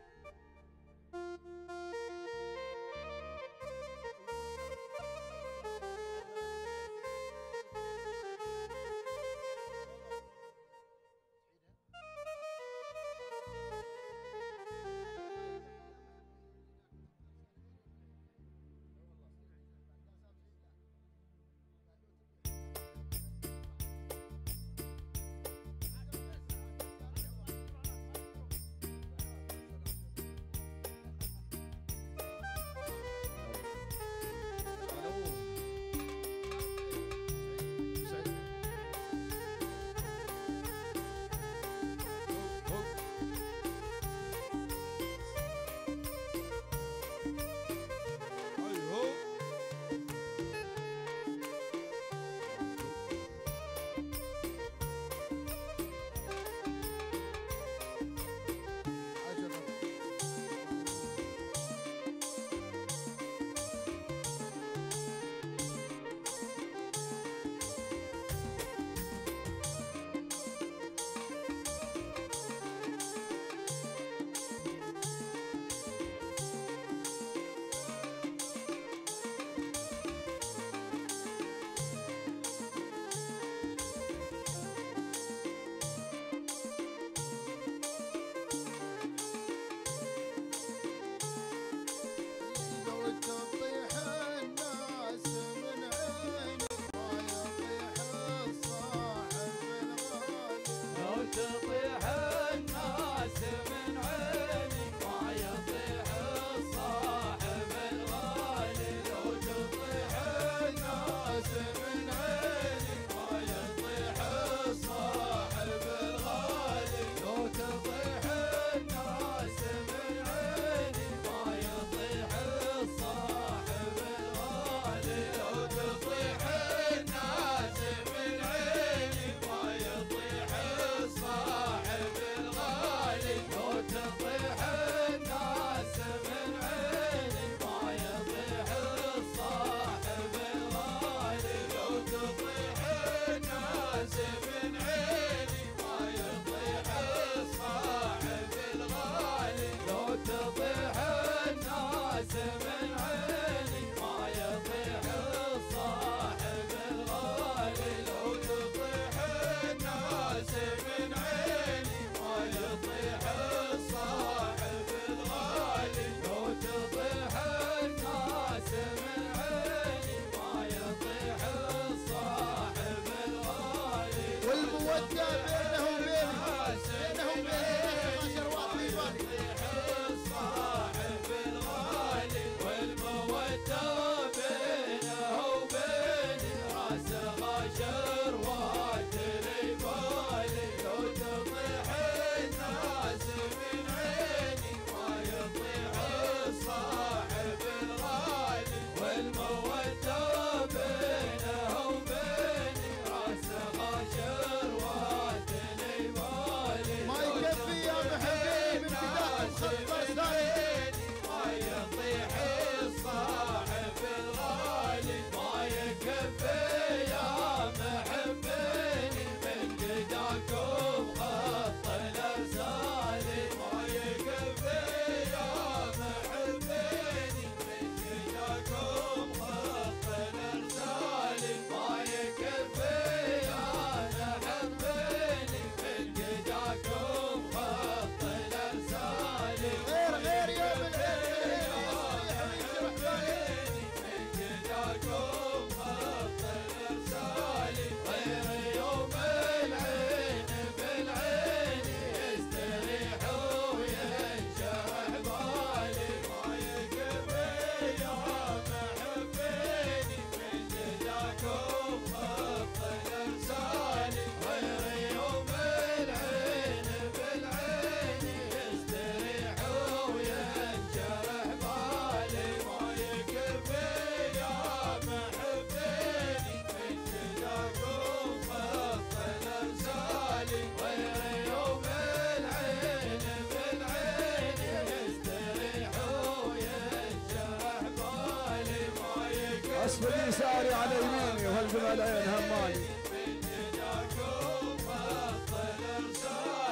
اسفل يساري على يميني وهالجمال عين همالي. من جداكم خط الارسال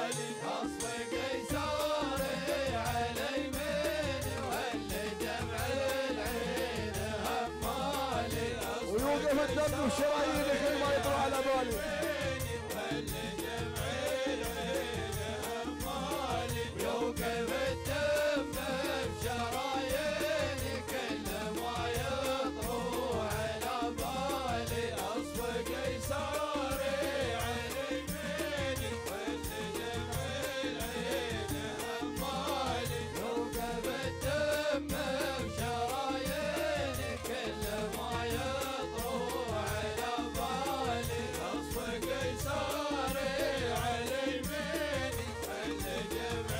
كيف الدم والشرايين كل ما يطلع على بالي. وكيف الدم بشراييني كل ما يطروح على بالي اصفق يساري عيني يميني واللي جمع العين همالي. وكيف الدم بشراييني كل ما يطروح على بالي اصفق يساري عيني يميني واللي جمع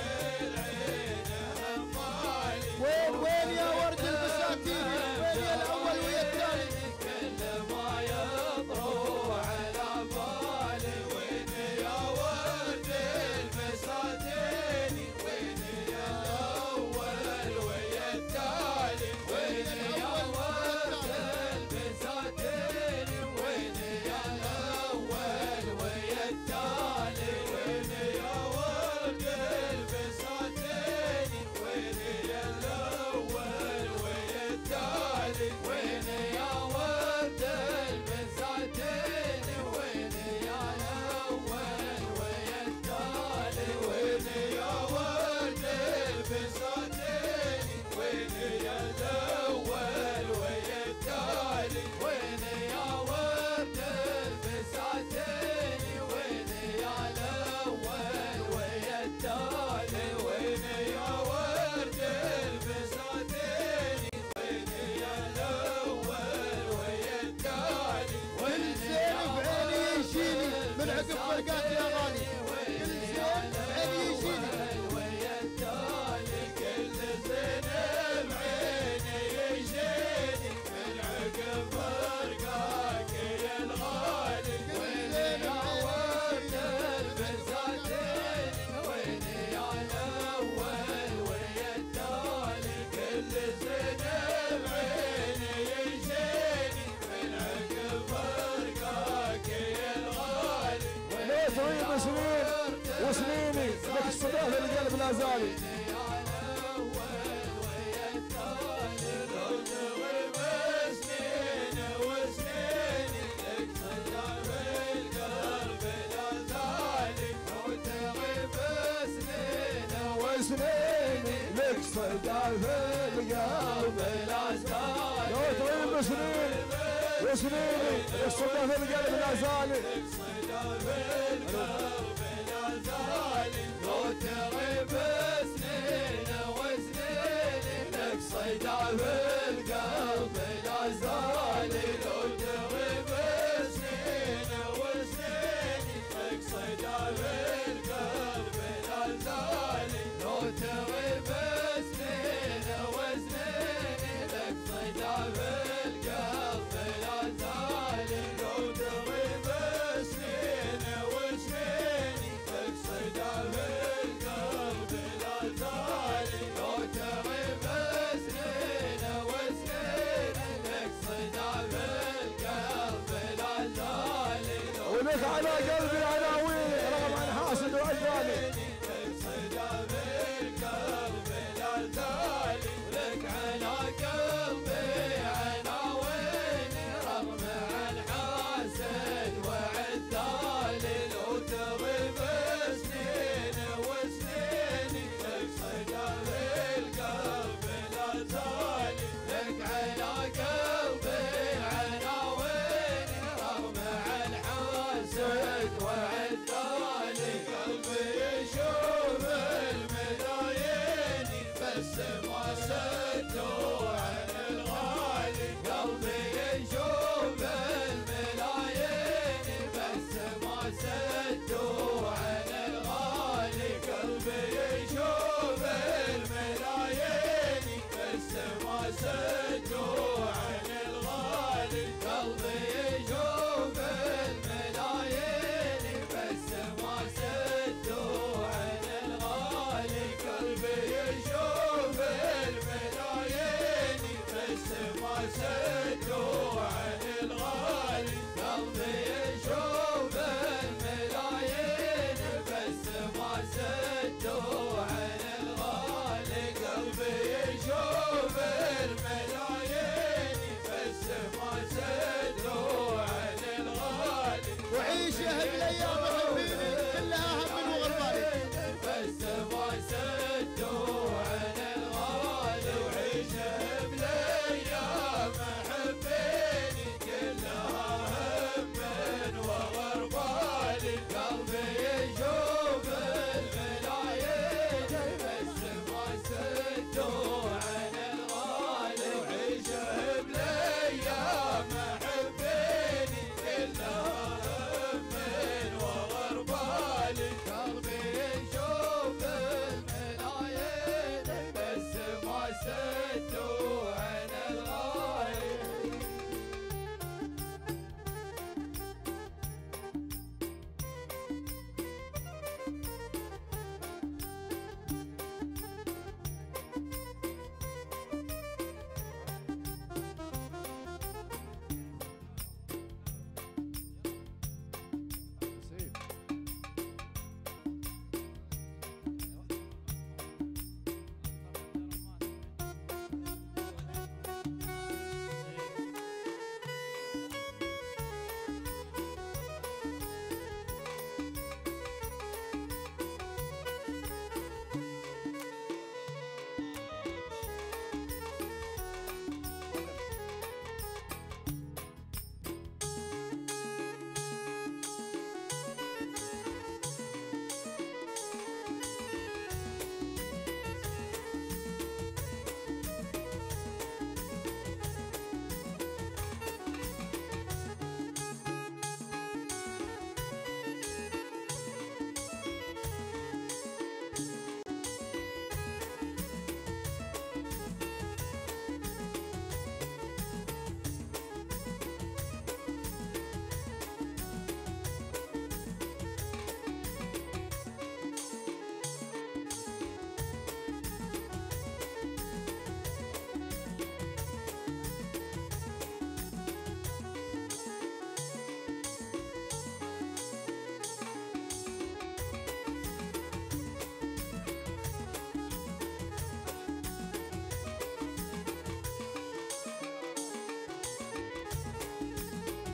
وين يا ورد البساتين؟ وين يا الاول ويا الثاني؟ كل ما يطروح على بالي وين يا ورد البساتين؟ وين يا الاول ويا الثاني؟ وين يا ورد البساتين؟ وين يا الاول ويا الثاني؟ وين يا ورد البساتين؟ وين يا الاول ويا الثاني؟ وين يا ورد البساتين؟ وين يا الاول ويا الثاني؟ وين يا ورد البساتين؟ وين يا الاول ويا الثاني؟ وين يا ورد البساتين؟ وين يا الاول ويا الثاني؟ وين يا ورد البساتين؟ وين يا الاول ويا الثاني؟ كل زين بعيني يجيني من عقب فرقات الاغاني. كل زين بعيني يجيني. ويا الثاني كل زين بعيني يجيني من عقب فرقاك يا الغالي. وين يا ورد البساتين؟ وين يا الاول ويا الثاني؟ كل زين بعيني يجيني من عقب فرقاك يا الغالي. ليه طويل سنين وسنيني لك الصداع في القلب لا زالي. وسنيني لك صداع في القلب لا زالي. لو طويل سنين وسنيني لك صداع في القلب لا زالي. لو تغيب سنين وسنين لك صيدة بالقلب لا زالي. لو تغيب سنين وسنين لك صيدة بالقلب لا زالي. لو تغيب سنين وسنين لك صيدة بالقلب لا زالي. لو تغيب سنين وسنين لك صيدة بالقلب لا زالي. لو تغيب سنين وسنين لك صيدة بالقلب لا زالي. ولك على قلبي عناوين رغم عن حاسد وعدواني. لك صيدة بالقلب لا زالي. ولك على قلبي عناوين رغم عن حاسد وعدالي. لو تغيب سنين وسنين لك صيدة بالقلب لا زالي. لك على قلبي عناوين رغم عن حاسد وعدالي.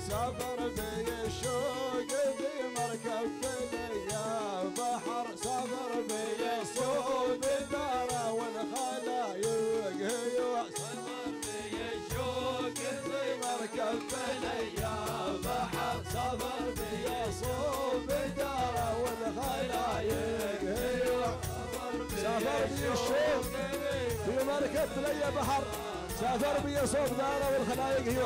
سافر بي الشوق في مركب بليا بحر سافر بي الصوب دارا والخلايق هيو سافر بي الشوق في مركب بليا بحر سافر بي الصوب دارا والخلايق هيو سافر بي الشوق في مركب بليا بحر سافر بي صوب دارا والخلايق هيو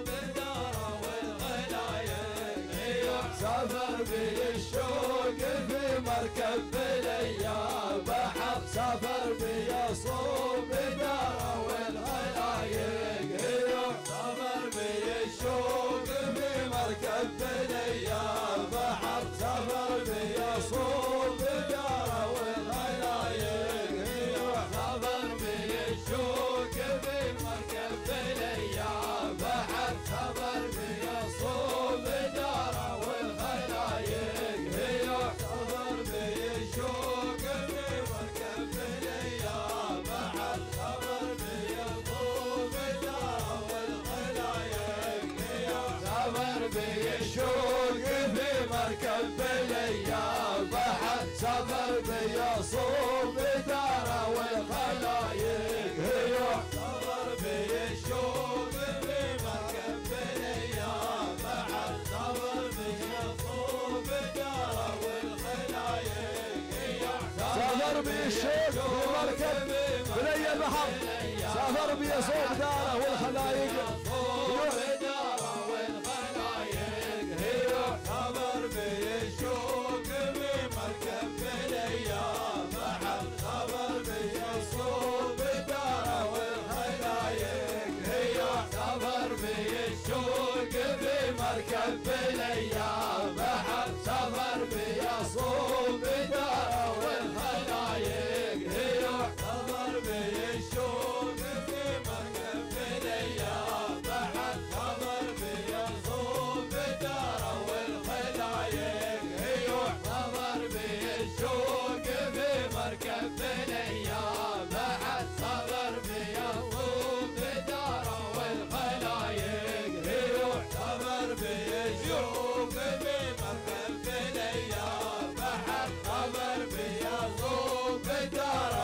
سافر بي الشوق في مركب بليا بحر سافر بي صوب دارا والخلايق هيو سافر بي الشوق في مركب بليا بحر سافر بي صوب دارا والخلايق هيو سافر بي الشوق في مركب بليا بحر سافر بي صوب دارا والخلايق هيو سافر بي الشوق في مركب بليا بحر سافر بي صوب دارا والخلايق هيو سافر بي الشوق في مركب بليا بحر سافر بي صوب دارا والخلايق هيو سافر بي الشوق في مركب بليا بحر سافر بي صوب دارا والخلايق هيو سافر بي الشوق في مركب بليا بحر سافر بي صوب دارا والخلايق سافر بي الشوق في مركب بليا بحر سافر بي صوب دارا والخلايق هيو سافر بي الشوق في مركب بليا بحر سافر بي صوب دارا والخلايق هيو سافر بي الشوق في مركب بليا بحر سافر بي صوب دارا والخلايق هيو سافر بي الشوق في مركب بليا بحر سافر بي صوب دارا والخلايق هيو سافر بي الشوق في مركب بليا بحر سافر بي صوب دارا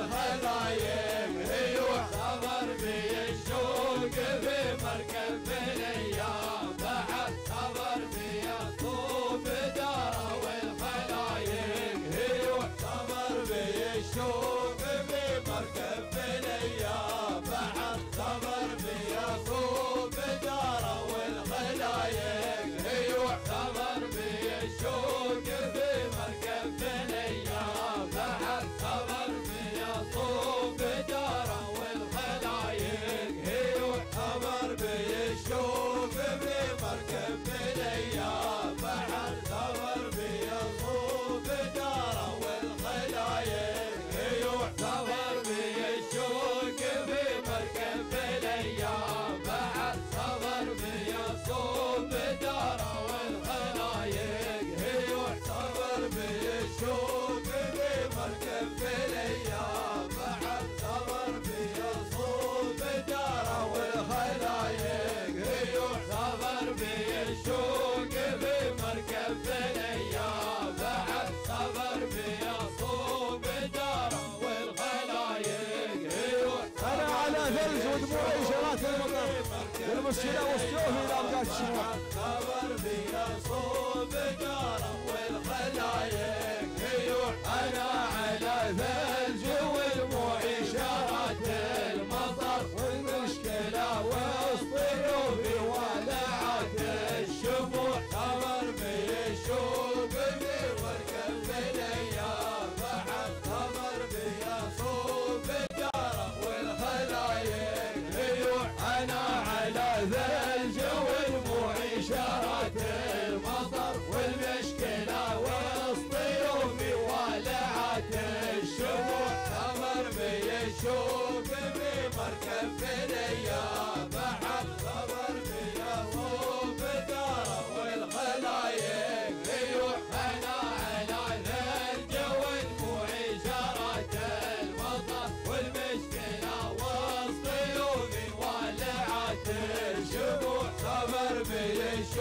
والخلايق هيو سافر بي الشوق في مركب بليا بحر سافر بي صوب دارا والخلايق هيو سافر بي الشوق في مركب بليا بحر سافر بي صوب دارا والخلايق هيو سافر بي الشوق في مركب بليا بحر سافر بي صوب دارا والخلايق هيو سافر بي الشوق في مركب بليا بحر سافر بي صوب دارا والخلايق هيو سافر بي الشوق في مركب بليا بحر سافر بي صوب دارا والخلايق هيو سافر بي الشوق في مركب بليا بحر سافر بي صوب دارا والخلايق هيو سافر بي الشوق في مركب بليا بحر سافر بي صوب دارا والخلايق هيو انا على ثلج ودموعي شرات المطر والمشكله والسيوف الى ابقات الشموع سافر بي صوب دارا والخلايق هيو انا على ثلج ودموعي شرات المطر والمشكله والصيوف ولعت الشموع سافر بي الشوق في مركب بليا بحر سافر بي صوب دارا والخلايق هيو انا على ثلج ودموعي شرات المطر والمشكله والصيوف ولعت الشموع سافر بي الشوق في مركب بليا بحر سافر بي صوب دارا والخلايق هيو انا على ثلج ودموعي شرات المطر والمشكله والصيوف ولعت الشموع سافر بي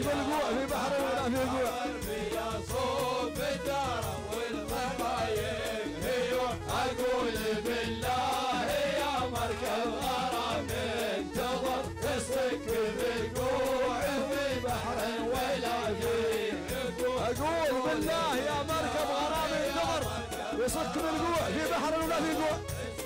بالقوع في بحر ولا في قوع يا صوب الدار والخبايب هيو اقول بالله يا مركب غرام انتظر اسقك بالقوع في بحر ولا في قوع اقول بالله يا مركب غرام انتظر يصك بالقوع في بحر ولا في قوع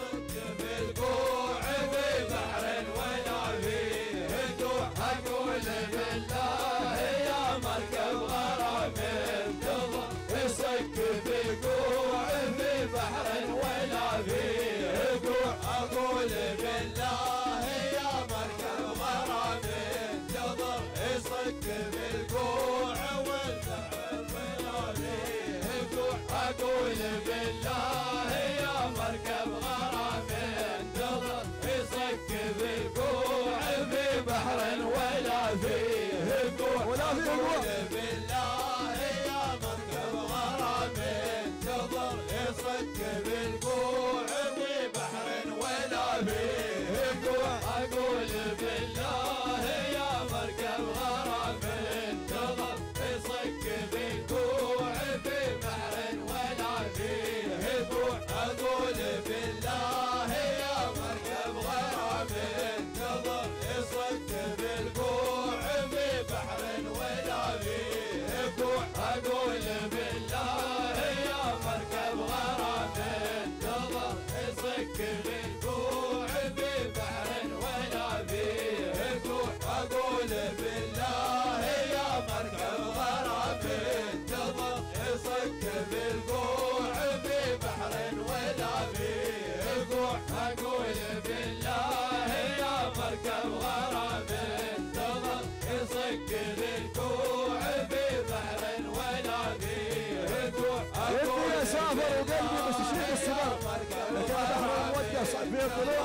بالقوع في بحر ولا فيه قوع اقول بالله يا مركب غرام انتظر يصك بالقوع في بحر ولا فيه قوع اقول بالله يا مركب غرام انتظر يصك بالقوع والبحر ولا فيه قوع اقول بالله يا مركب غرام انتظر يصك بالقوع في بحر ولا فيه قوع ولا في قوع بالله يا مركب غرام انتظر يصك بالقوع في بحر ولا فيه قوع اقول بالله يا مركب غرام انتظر يصك بالقوع في بحر ولا فيه قوع اقول بالله يا مركب غرام انتظر يصك بالقوع في بحر ولا فيه قوع اقول بالله يا مركب غرام انتظر يصك بالقوع في بحر ولا فيه قوع اقول بالله يا مركب غرام انتظر يصك بالقوع في بحر ولا فيه قوع اقول بالله يا مركب غرام انتظر يصك بالقوع في بحر ولا فيه قوع ودي اسافر وقلبي مستشير السبر لكن بحر المودة صعب فيه الطلوع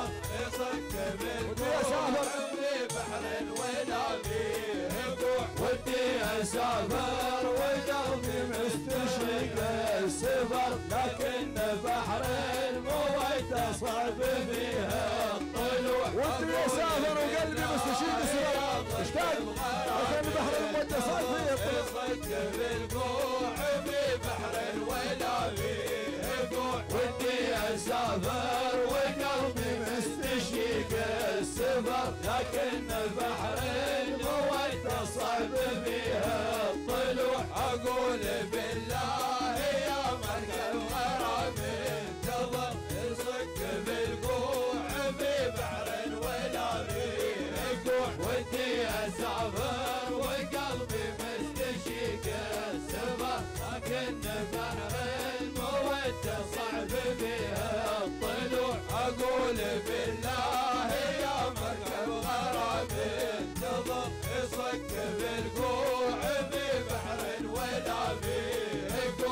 ودي اسافر في بحر ولا فيه قوع ودي اسافر وقلبي مستشرق السفر لكن بحر المودة صعب فيها الطلوع ودي اسافر وقلبي مستشير السبر اشتاق لكن بحر المودة صعب فيه الطلوع يصك بالقوع في بحر ولا فيه قوع ودي اسافر وقلبي مستشيق السفر لكن بحر المودة صعب فيها الطلوع اقول بالله يا مركب غرام انتظر يصك بالقوع في بحر ولا فيه قوع ودي اسافر وقلبي مستشيق السفر لكن بحر المودة صعب فيها الطلوع اقول بالله يا مركب غرام انتظر يصك بالقوع في بحر ولا فيه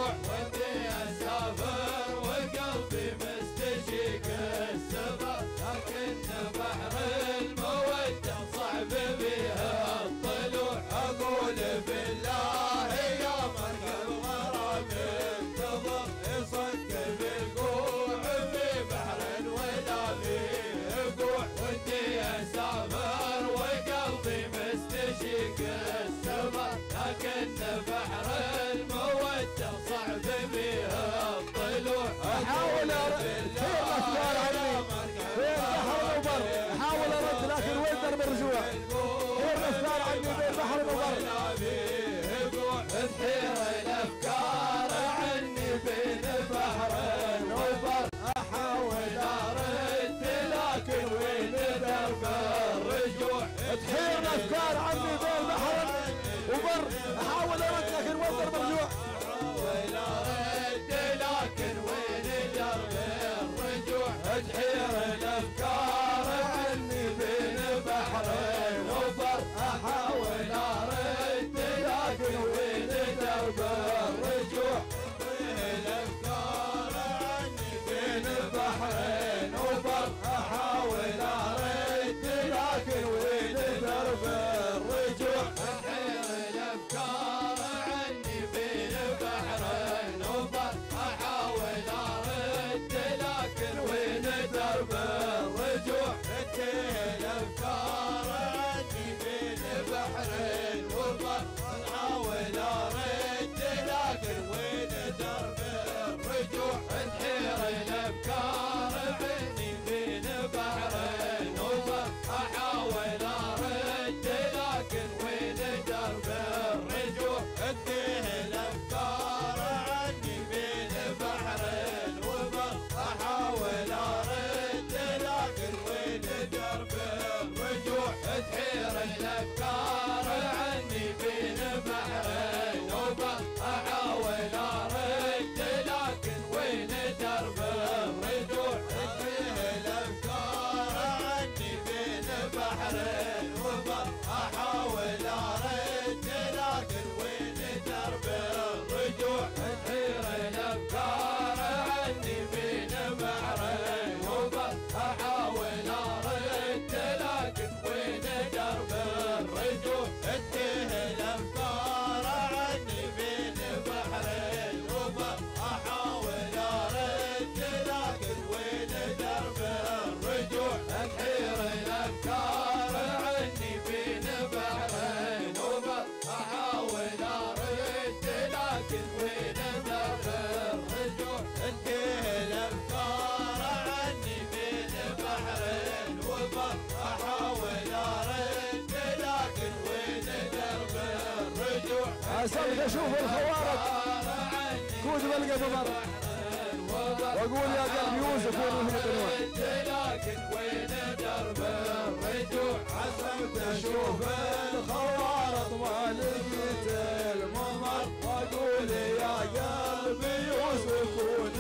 احاول ارد لكن وين درب الرجوع تيه الافكار عني بين بحر الوبا احاول ارد لكن وين درب الرجوع تحير الافكار عني بين بحر الوبا احاول ارد لكن وين درب الرجوع تيه الافكار عني بين بحر الوبا احاول ارد لكن وين درب الرجوع تحير الافكار عني بين بحر الوبا احاول ارد لكن وين درب الرجوع تنتهي الافكار عني بين بحر الوبا احاول ارد لكن وين درب الرجوع عسلت اشوف الخوارق كود بلقى بمر واقول يا قلبي يوسف وين مثل القنوع لكن وين درب الرجوع عزمت اشوف الخوارق ما لقيت الممر واقول يا قلبي يوسف وين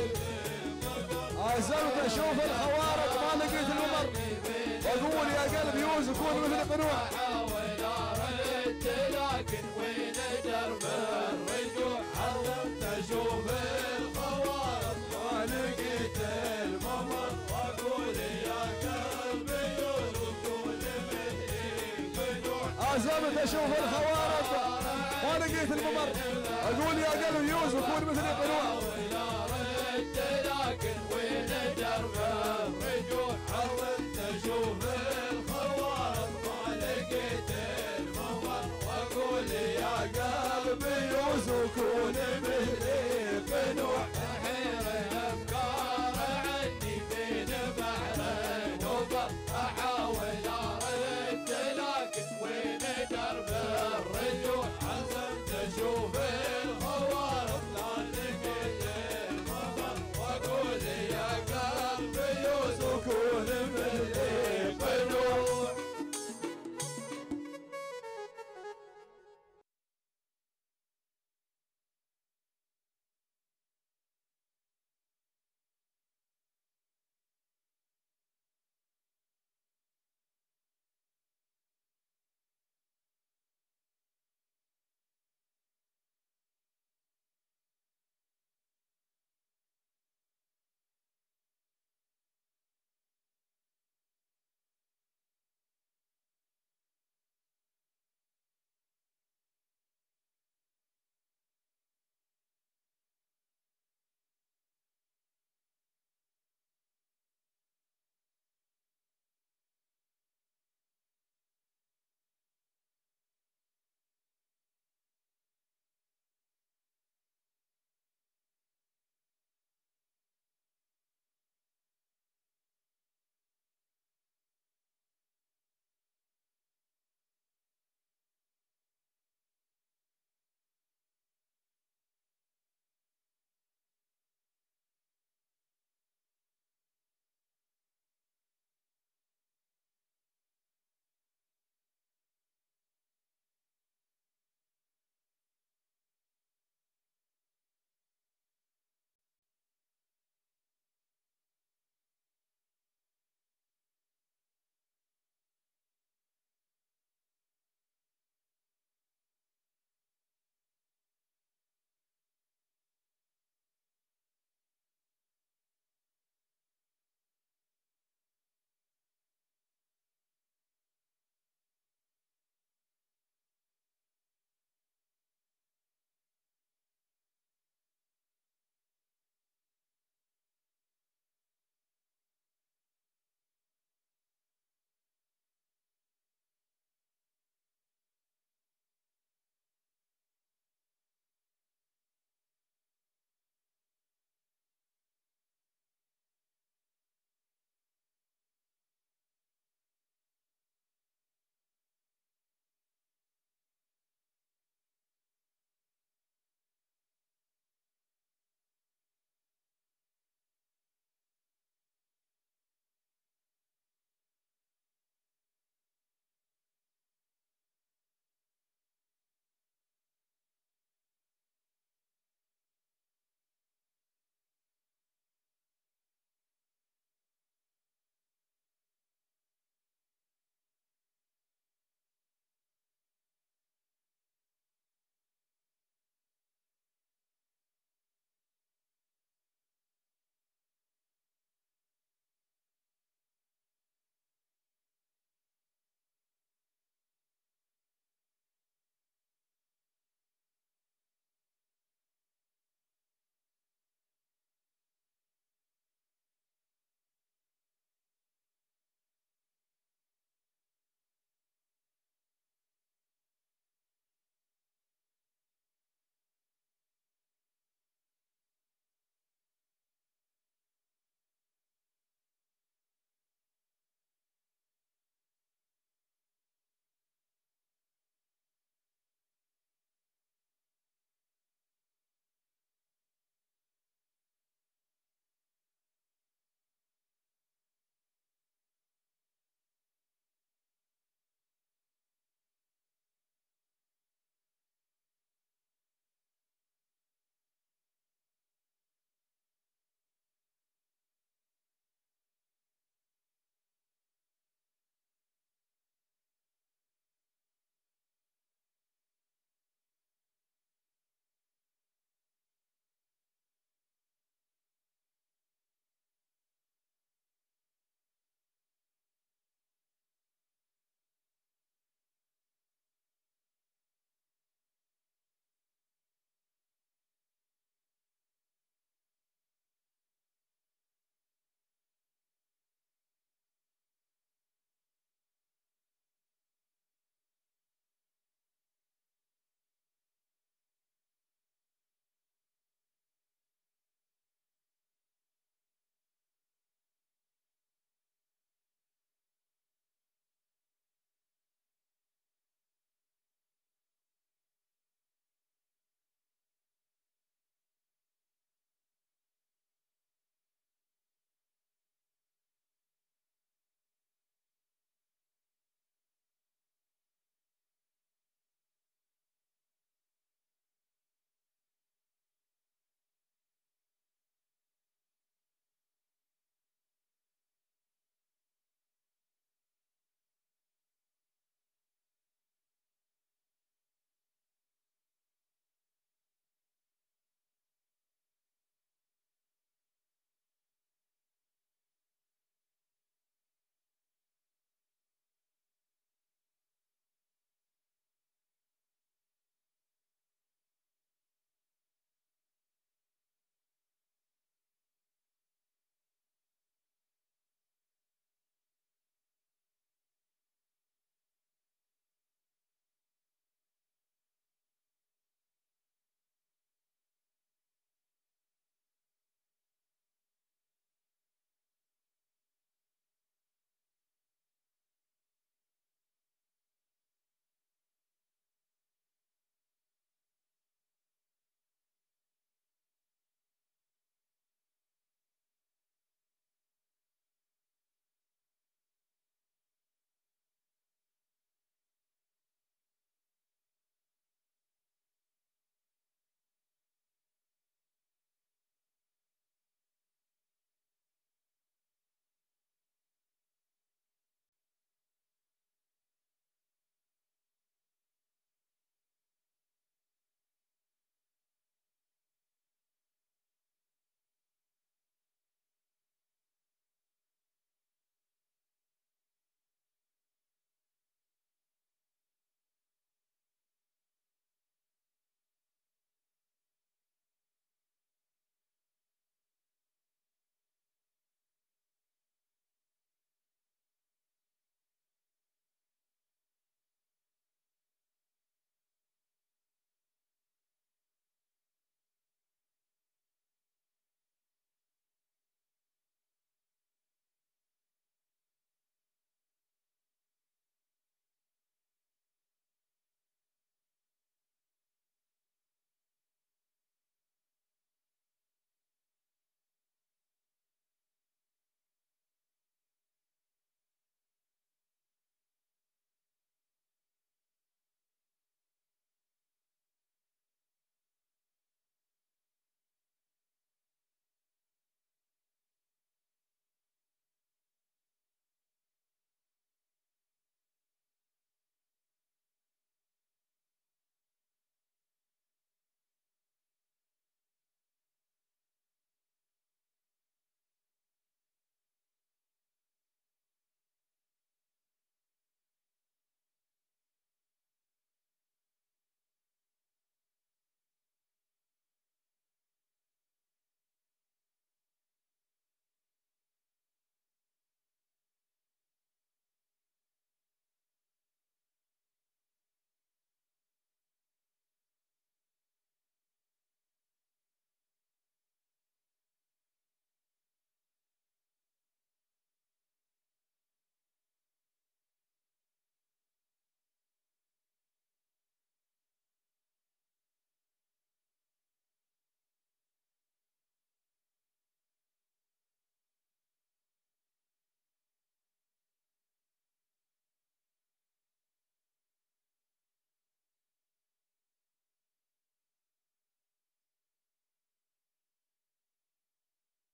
عزمت اشوف الخوارق ما لقيت الممر واقول يا قلبي يوسف وين مثل القنوع احاول ارد لكن وين درب الرجوع عزمت اشوف الخوارق ما لقيت الممر واقول يا قلبي يوسف وين مثلي قنوع عزمت اشوف الخوارق ما لقيت الممر اقول يا قلبي يوسف وين مثل القنوع احاول ارد لكن وين درب الرجوع عزمت اشوف الخوارق ما لقيت الممر واقول يا قلبي يوسف وين مثلي قنوع تحير الافكار عني بين بحر النوبه احاول ارد لكن وين درب الرجوع عزمت اشوف الخوارق لا لقيت الممر واقول يا قلبي يوسف وين مثلي قنوع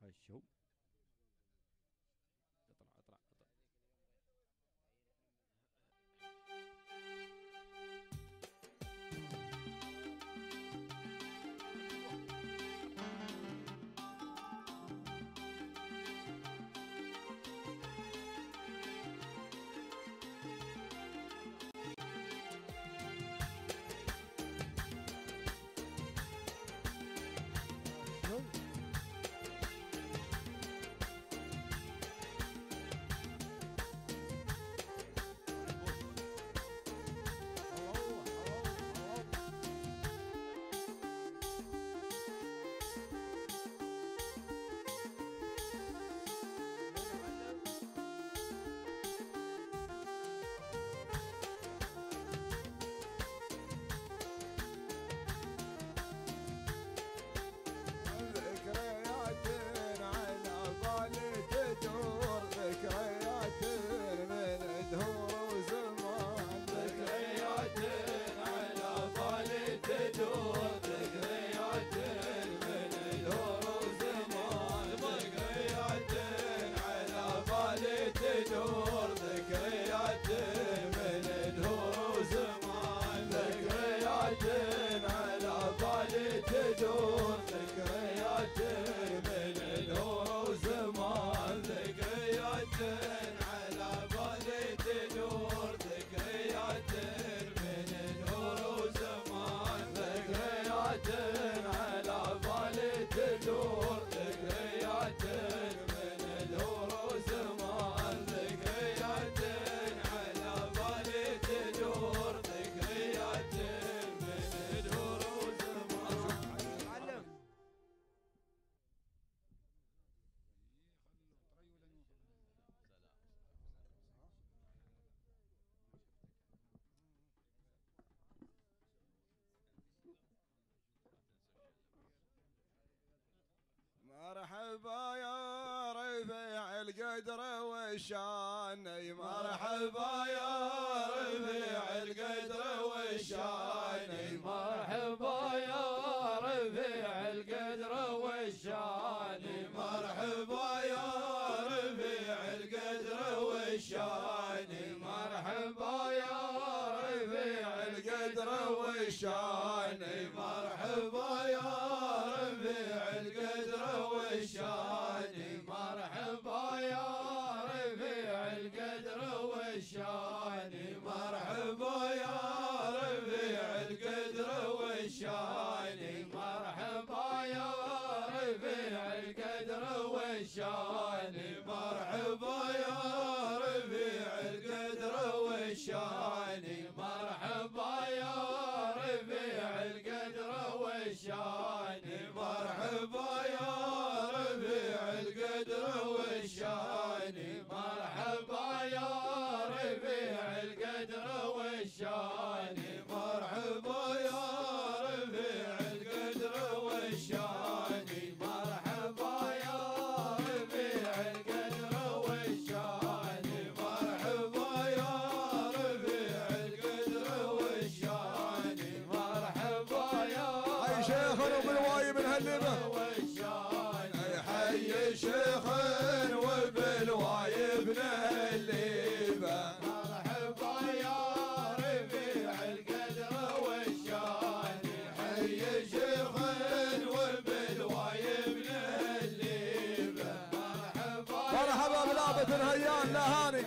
عشو اطلع اطلع اطلع. مرحبا يا رفيع القدر والشان، مرحبا يا رفيع القدر والشان، مرحبا يا رفيع القدر والشان، مرحبا يا رفيع القدر والشان، مرحبا يا رفيع القدر والشان، مرحبا يا رفيع القدر والشان، مرحبا يا رفيع القدر والشان، مرحبا يا رفيع القدر والشان، مرحبا يا رفيع القدر والشان، مرحبا يا رفيع القدر والشان، مرحبا يا رفيع القدر والشان، مرحبا يا رفيع القدر والشان، مرحبا يا رفيع القدر والشان، مرحبا يا رفيع القدر والشان، مرحبا يا رفيع القدر والشان، مرحبا يا رفيع القدر والشان، مرحبا يا حي شيخنا وبالوايب الهلبة، والشان، حي شيخ وبالوايب الهلبة، مرحبا يا رفيع القدر والشان، حي شيخ وبالوايب الهلبة، مرحبا بلعبة الهيان لهاني،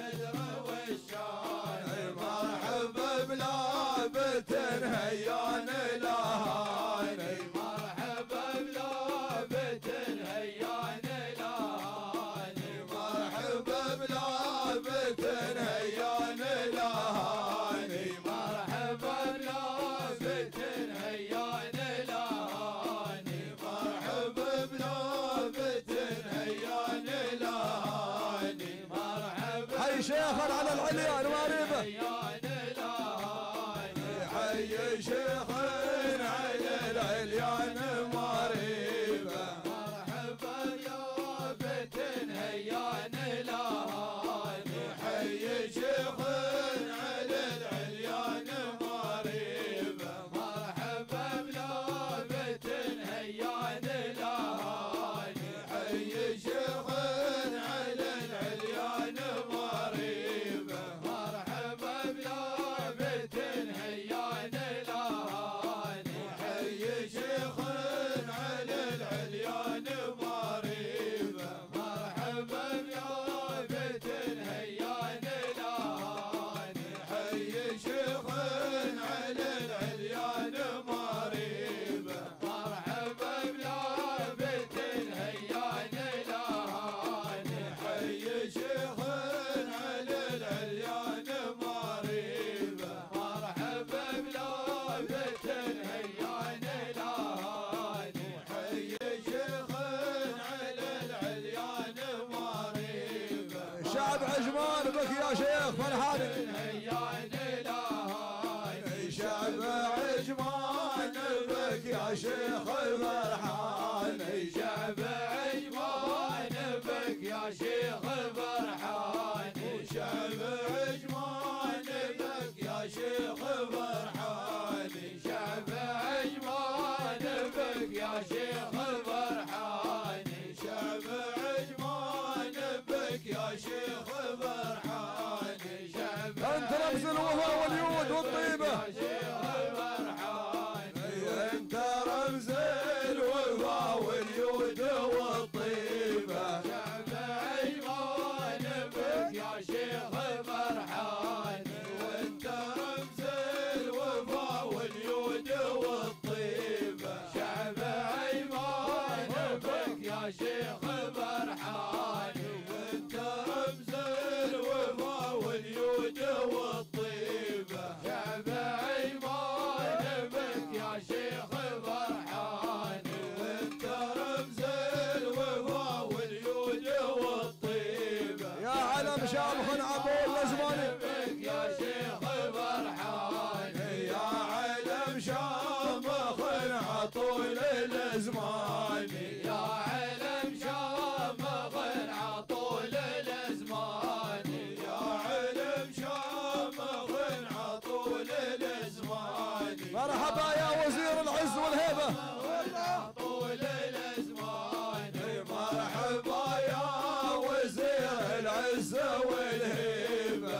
مرحبا بلعبة هيان لهاني، مرحبا بلعبة هيان لهاني، مرحبا بلعبة هيان لهاني، مرحبا بلعبة هيان لهاني، مرحبا بلعبة هيان لهاني، مرحبا حي شيخا على العليان ماريبه، هيان لهاني، حي شيخا على العليان ماريبه، مرحبا بلعبة هيان لهاني، حي شيخا على العليان ماريبه، مرحبا بلعبة هيان لهاني، حي الشعب عجمان بك يا شيخ فرحان شعب عجمان بك يا شيخ فرحان شعب عجمان بك يا شيخ فرحان شعب عجمان بك يا شيخ فرحان شعب عجمان بك يا شيخ فرحان شعب عجمان بك يا شيخ فرحان انت رمز الوفا واليود والطيبه انت رمز الوفا واليود والطيبه شعب عجمان بك يا شيخ فرحان وانت رمز الوفا واليود والطيبه شعب عجمان بك يا شيخ فرحان وانت رمز الوفا واليود والطيبه شعب عجمان بك يا شيخ فرحان وانت رمز الوفا واليود والطيبه يا علم شامخ عبود الازماني بك يا شيخ فرحان يا علم شامخ عطول الازمان يا علم شامخ عطول الازمان يا علم شامخ عطول الازمان مرحبا يا وزير العز والهيبه طول الازمان مرحبا يا وزير العز والهيبه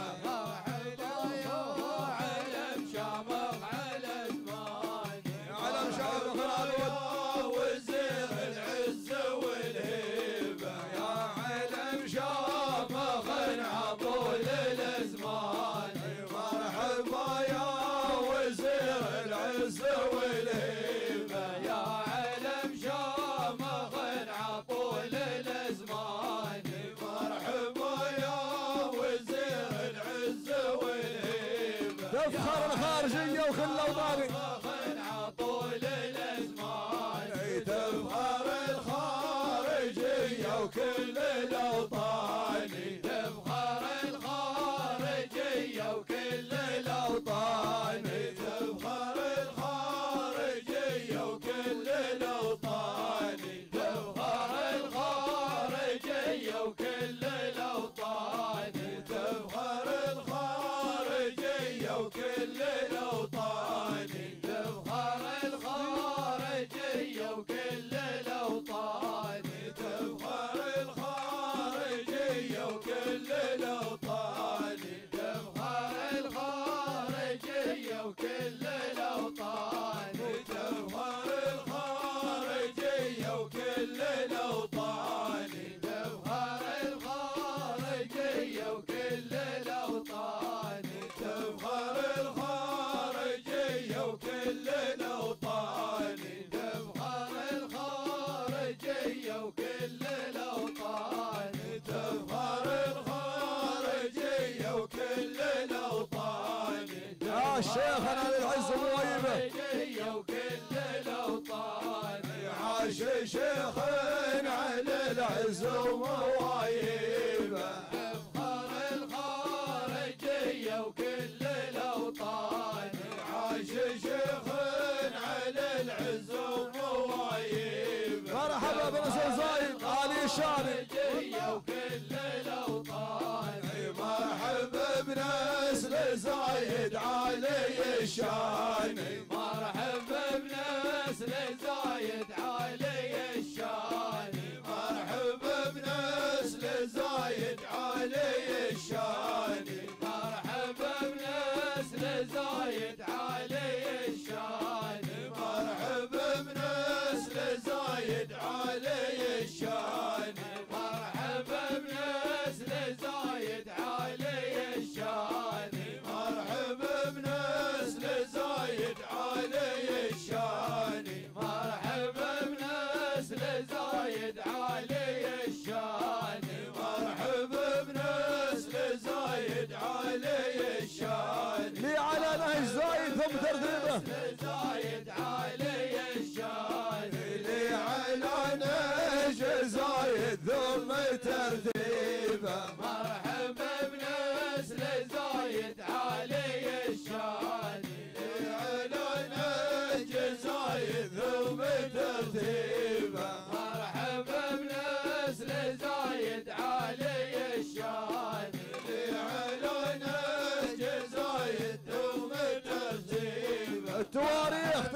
علم شامخ على زمان علم شامخ العود وزير العز والهيبه يا علم شامخ طول الازمان مرحبا يا وزير العز والهيبه يا علم شامخ عطول الازمان مرحبا يا وزير العز والهيبه تفخر الخارجيه وكل اوطاني عطول الازمان تفخر الخارجيه وكل الاوطان تفخر الخارجيه وكل الاوطان تفخر الخارجيه وكل الاوطان تفخر الخارجيه وكل الاوطان تفخر الخارجيه وكل الاوطان تفخر الخارجيه وكل الاوطان تفخر الخارجيه وكل الاوطان تفخر الخارجيه وكل الاوطان تفخر الخارجيه وكل الاوطان تفخر الخارجيه وكل الاوطان تفخر الخارجيه وكل الاوطان تفخر الخارجيه وكل الاوطان تفخر الخارجيه وكل الاوطان يا شيخ انا للعز موايبه الخارجيه وكل الاوطان عاش شيخ على العز وموايبه تفخر الخارجيه وكل الاوطان عاش شيخ على العز وموايبه مرحبا بنصر زايد علي الشامي الخارجيه وكل الاوطان مرحبا بنسل زايد علي الشان مرحبا بنسل زايد علي الشان مرحبا بنسل زايد علي الشان مرحبا بنسل زايد علي الشان مرحبا بنسل زايد علي الشان مرحبا بنسل زايد علي الشان مرحبا بنسل زايد علي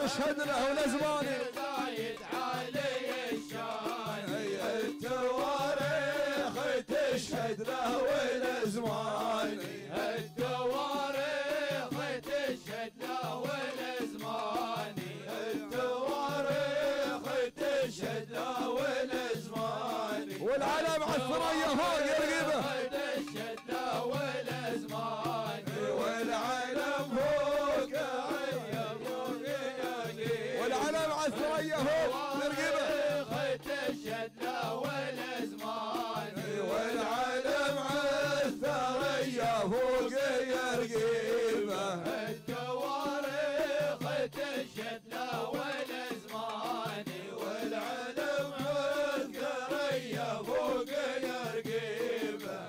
تشهد له الازمان زايد علي الشان التواريخ تشهد له الازمان التواريخ تشهد له الازمان التواريخ تشهد له الازمان والعلم على الثريا فوق يرقبه تشهد له الازمان والعلم فوق والعلم على الثريا فوق يرقبه تشهد له الازمان والعلم على الثريا فوق يرقبه التواريخ تشهد له الازمان والعلم على الثريا فوق يرقبه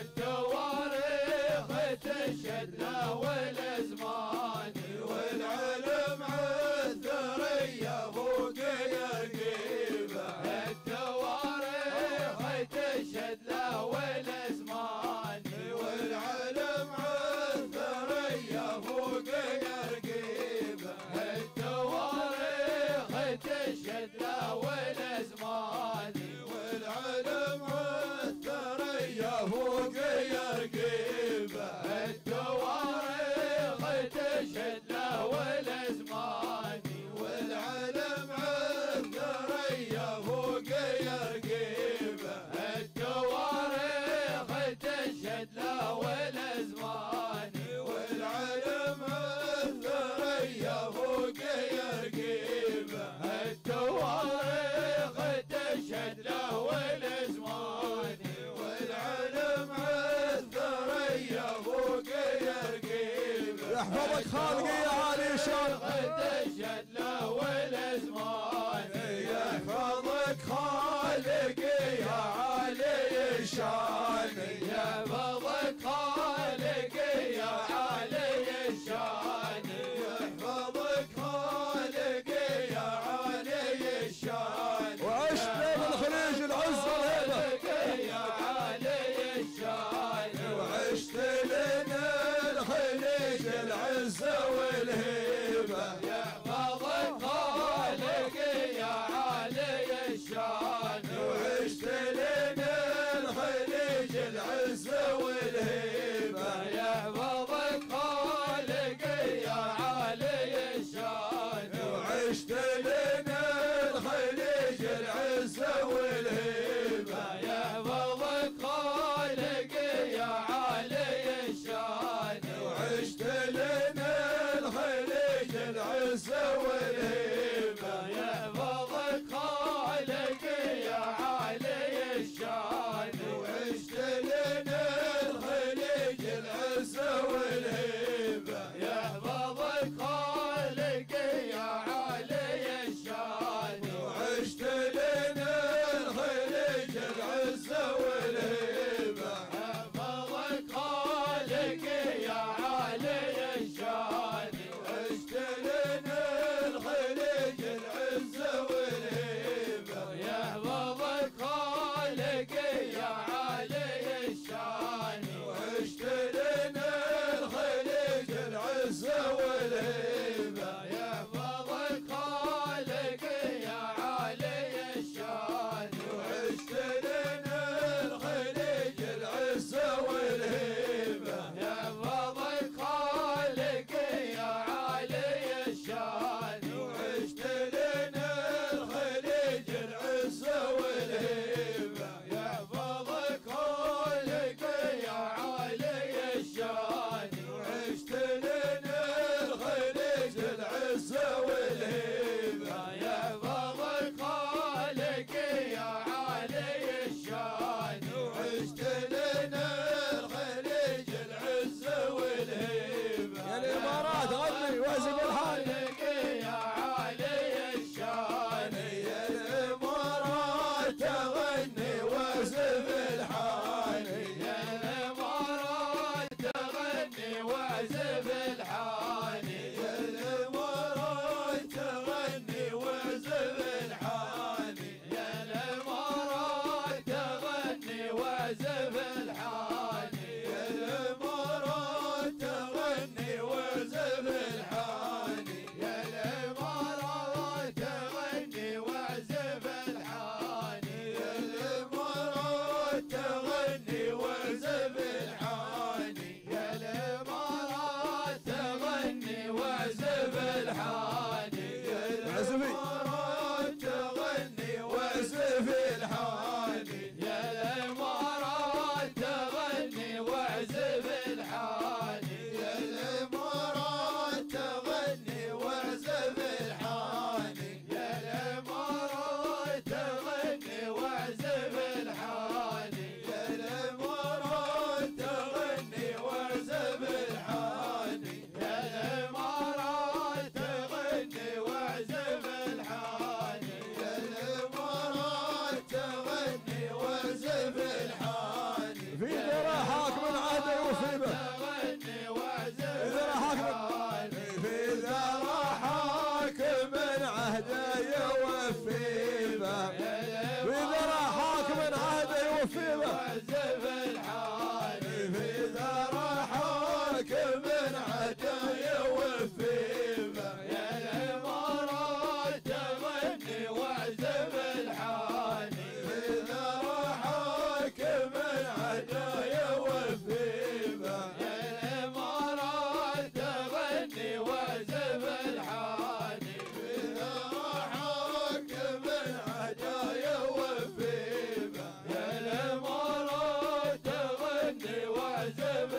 التواريخ تشهد له الازمان والعلم على الثريا فوق يرقبه التواريخ تشهد له الازمان والعلم على الثريا فوق يرقبه التواريخ تشهد له الازمان والعلم على الثريا فوق يرقبه التواريخ تشهد له الازمان والعلم على الثريا فوق يرقبه التواريخ تشهد له الازمان والعلم على الثريا فوق يرقبه التواريخ تشهد له الازمان والعلم على الثريا فوق يرقبه يحفظك خالقي يا علي شان تشهد له الازمان يحفظك خالقي يا علي الشان يحفظك خالقي يا علي الشان يحفظك خالقي يا علي الشان وعشت بين الخليج العز والهيبه يا علي الشان وعشت لنا الخليج العز والهيبه يحفظك خالقي يا علي الشان وعشت لنا الخليج العز والهيبه يحفظك خالقي يا علي الشان وعشت لنا الخليج العز والهيبه يحفظك خالقي يا علي الشان وعشت لنا الخليج العز والهيبه يحفظك خالقي يا علي الشان وعشت لنا الخليج العز والهيبه يحفظك خالقي يا علي الشان وعشت لنا الخليج العز والهيبه يحفظك خالقي يا علي الشان وعشت لنا الخليج العز والهيبه يحفظك خالقي يا علي الشان وعشت لنا الخليج العز والهيبه يحفظك خالقي يا علي الشان وعشت لنا الخليج العز والهيبه يحفظك خالقي يا علي الشان وعشت لنا الخليج العز والهيبه يحفظك خالقي يا علي الشان وعشت لنا الخليج العز والهيبه يحفظك خالقي يا علي الشان وعشت لنا الخليج العز والهيبه يا الامارات غني واعزف الحال خالقي يا علي الشان يا الامارات تغني واعزف الحال يا الامارات تغني واعزف الحان يا الامارات تغني واعزف الحال يا الامارات تغني واعزف الحان يا الامارات تغني واعزف الحال يا الامارات يعجب